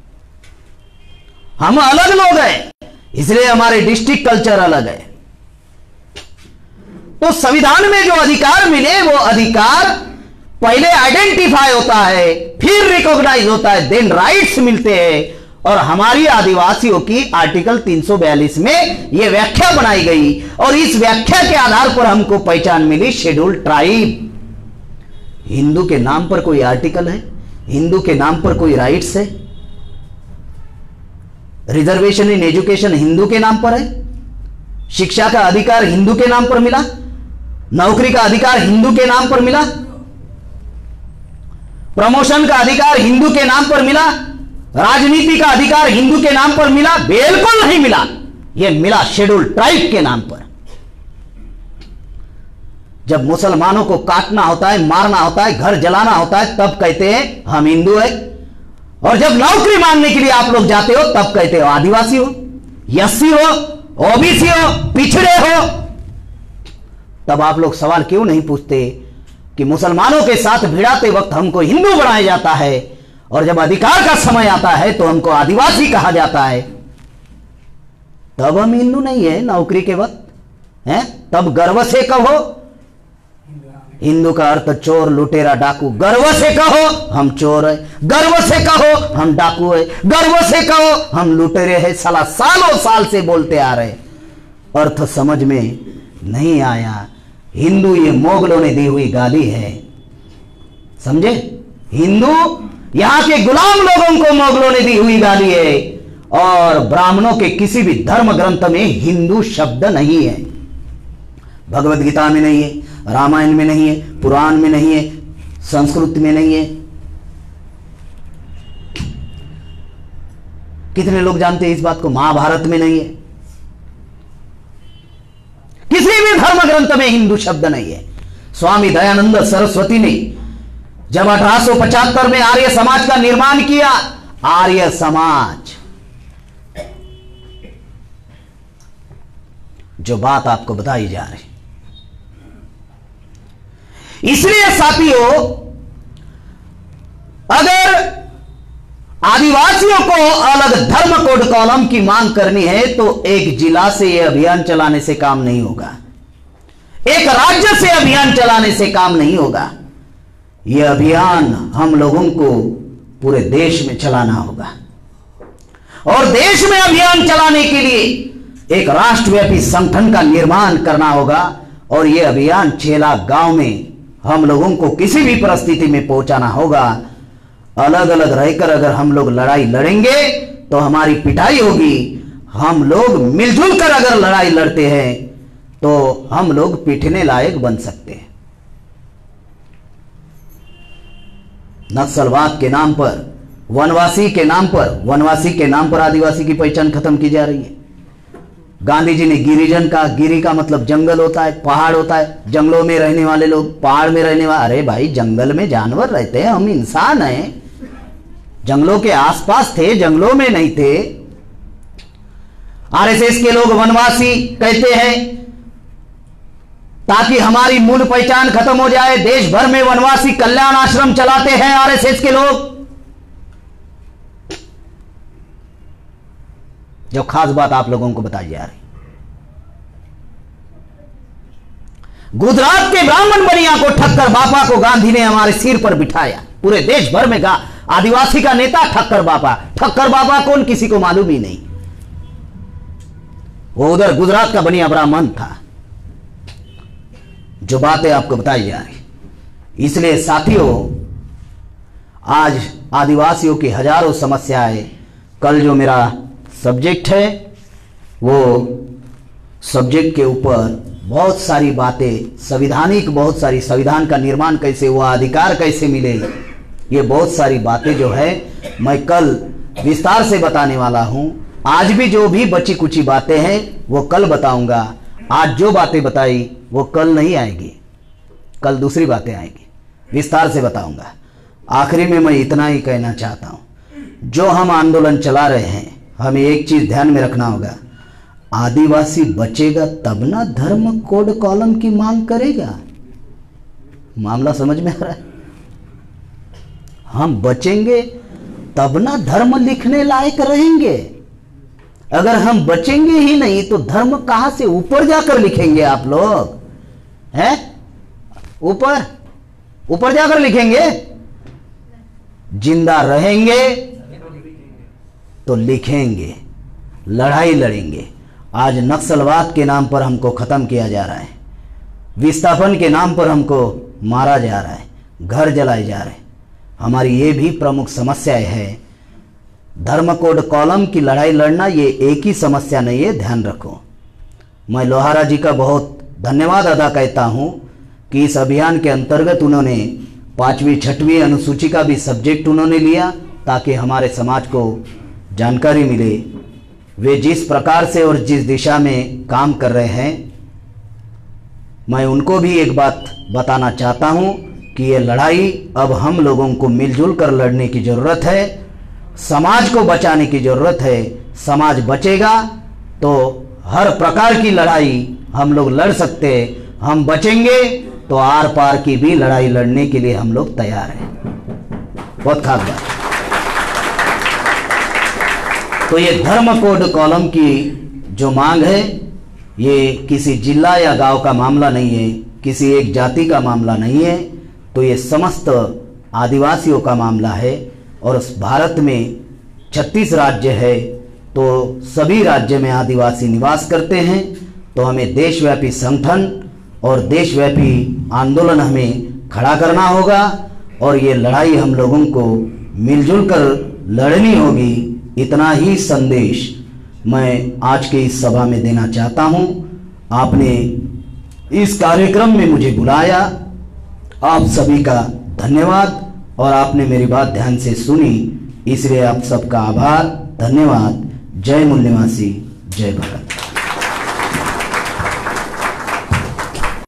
हम अलग लोग हैं, इसलिए हमारे डिस्ट्रिक्ट कल्चर अलग है। तो संविधान में जो अधिकार मिले वो अधिकार पहले आइडेंटिफाई होता है, फिर रिकॉग्नाइज होता है, देन राइट्स मिलते हैं। और हमारी आदिवासियों की आर्टिकल तीन सौ बयालीस में यह व्याख्या बनाई गई और इस व्याख्या के आधार पर हमको पहचान मिली शेड्यूल ट्राइब। हिंदू के नाम पर कोई आर्टिकल है? हिंदू के नाम पर कोई राइट्स है? रिजर्वेशन इन एजुकेशन हिंदू के नाम पर है? शिक्षा का अधिकार हिंदू के नाम पर मिला? नौकरी का अधिकार हिंदू के नाम पर मिला? प्रमोशन का अधिकार हिंदू के नाम पर मिला? राजनीति का अधिकार हिंदू के नाम पर मिला? बिल्कुल नहीं मिला। यह मिला शेड्यूल ट्राइब के नाम पर। जब मुसलमानों को काटना होता है, मारना होता है, घर जलाना होता है, तब कहते हैं हम हिंदू है। और जब नौकरी मांगने के लिए आप लोग जाते हो तब कहते हो आदिवासी हो, एससी हो, ओबीसी हो, पिछड़े हो। तब आप लोग सवाल क्यों नहीं पूछते कि मुसलमानों के साथ भिड़ाते वक्त हमको हिंदू बनाया जाता है और जब अधिकार का समय आता है तो हमको आदिवासी कहा जाता है। तब हम हिंदू नहीं है नौकरी के वक्त हैं? तब गर्व से कहो हिंदू का अर्थ चोर, लुटेरा, डाकू। गर्व से कहो हम चोर है, गर्व से कहो हम डाकू है, गर्व से कहो हम लुटेरे हैं। साला सालों साल से बोलते आ रहे, अर्थ समझ में नहीं आया। हिंदू ये मोगलों ने दी हुई गाली है, समझे? हिंदू यहां के गुलाम लोगों को मोगलों ने दी हुई गाली है। और ब्राह्मणों के किसी भी धर्म ग्रंथ में हिंदू शब्द नहीं है। भगवत गीता में नहीं है, रामायण में नहीं है, पुराण में नहीं है, संस्कृत में नहीं है। कितने लोग जानते हैं इस बात को? महाभारत में नहीं है। किसी भी धर्म ग्रंथ में हिंदू शब्द नहीं है। स्वामी दयानंद सरस्वती ने जब अठारह सौ पचहत्तर में आर्य समाज का निर्माण किया, आर्य समाज, जो बात आपको बताई जा रही, इसलिए साथियों अगर आदिवासियों को अलग धर्म कोड कॉलम की मांग करनी है तो एक जिला से यह अभियान चलाने से काम नहीं होगा, एक राज्य से अभियान चलाने से काम नहीं होगा। यह अभियान हम लोगों को पूरे देश में चलाना होगा और देश में अभियान चलाने के लिए एक राष्ट्रव्यापी संगठन का निर्माण करना होगा। और यह अभियान छह लाख गांव में हम लोगों को किसी भी परिस्थिति में पहुंचाना होगा। अलग अलग रहकर अगर हम लोग लड़ाई लड़ेंगे तो हमारी पिटाई होगी। हम लोग मिलजुल कर अगर लड़ाई लड़ते हैं तो हम लोग पिटने लायक बन सकते हैं। नक्सलवाद के नाम पर, वनवासी के नाम पर, वनवासी के नाम पर आदिवासी की पहचान खत्म की जा रही है। गांधी जी ने गिरिजन का, गिरी का मतलब जंगल होता है, पहाड़ होता है, जंगलों में रहने वाले लोग, पहाड़ में रहने वाले। अरे भाई, जंगल में जानवर रहते हैं, हम इंसान हैं। जंगलों के आसपास थे, जंगलों में नहीं थे। आरएसएस के लोग वनवासी कहते हैं ताकि हमारी मूल पहचान खत्म हो जाए। देश भर में वनवासी कल्याण आश्रम चलाते हैं आरएसएस के लोग। जो खास बात आप लोगों को बताई जा रही, गुजरात के ब्राह्मण बनिया को ठक्कर बापा को गांधी ने हमारे सिर पर बिठाया। पूरे देश भर में आदिवासी का नेता ठक्कर बापा। ठक्कर बापा कौन, किसी को मालूम ही नहीं। वो उधर गुजरात का बनिया ब्राह्मण था। जो बातें आपको बताई जा रही, इसलिए साथियों आज आदिवासियों की हजारों समस्याएं, कल जो मेरा सब्जेक्ट है वो सब्जेक्ट के ऊपर बहुत सारी बातें, संविधानिक बहुत सारी, संविधान का निर्माण कैसे हुआ, अधिकार कैसे मिले, ये बहुत सारी बातें जो है मैं कल विस्तार से बताने वाला हूं। आज भी जो भी बची कुची बातें हैं वो कल बताऊंगा। आज जो बातें बताई वो कल नहीं आएगी, कल दूसरी बातें आएगी। विस्तार से बताऊंगा। आखिरी में मैं इतना ही कहना चाहता हूं, जो हम आंदोलन चला रहे हैं, हमें एक चीज ध्यान में रखना होगा, आदिवासी बचेगा तब ना धर्म कोड कॉलम की मांग करेगा। मामला समझ में आ रहा है? हम बचेंगे तब ना धर्म लिखने लायक रहेंगे। अगर हम बचेंगे ही नहीं तो धर्म कहां से ऊपर जाकर लिखेंगे आप लोग? हैं? ऊपर ऊपर जाकर लिखेंगे? जिंदा रहेंगे तो लिखेंगे, लड़ाई लड़ेंगे। आज नक्सलवाद के नाम पर हमको खत्म किया जा रहा है, विस्थापन के नाम पर हमको मारा जा रहा है, घर जलाए जा रहे हैं। हमारी ये भी प्रमुख समस्याएं है। धर्म कोड कॉलम की लड़ाई लड़ना ये एक ही समस्या नहीं है, ध्यान रखो। मैं लोहारा जी का बहुत धन्यवाद अदा करता हूं कि इस अभियान के अंतर्गत उन्होंने पांचवी छठवीं अनुसूची का भी सब्जेक्ट उन्होंने लिया ताकि हमारे समाज को जानकारी मिले। वे जिस प्रकार से और जिस दिशा में काम कर रहे हैं, मैं उनको भी एक बात बताना चाहता हूं कि ये लड़ाई अब हम लोगों को मिलजुल कर लड़ने की जरूरत है। समाज को बचाने की जरूरत है। समाज बचेगा तो हर प्रकार की लड़ाई हम लोग लड़ सकते हैं। हम बचेंगे तो आर पार की भी लड़ाई लड़ने के लिए हम लोग तैयार हैं। बहुत खास बात। तो ये धर्म कोड कॉलम की जो मांग है, ये किसी जिला या गांव का मामला नहीं है, किसी एक जाति का मामला नहीं है, तो ये समस्त आदिवासियों का मामला है। और उस भारत में छत्तीस राज्य है, तो सभी राज्य में आदिवासी निवास करते हैं। तो हमें देशव्यापी संगठन और देशव्यापी आंदोलन हमें खड़ा करना होगा और ये लड़ाई हम लोगों को मिलजुल कर लड़नी होगी। इतना ही संदेश मैं आज के इस सभा में देना चाहता हूं। आपने इस कार्यक्रम में मुझे बुलाया, आप सभी का धन्यवाद। और आपने मेरी बात ध्यान से सुनी, इसलिए आप सबका आभार, धन्यवाद। जय मूल निवासी, जय भारत।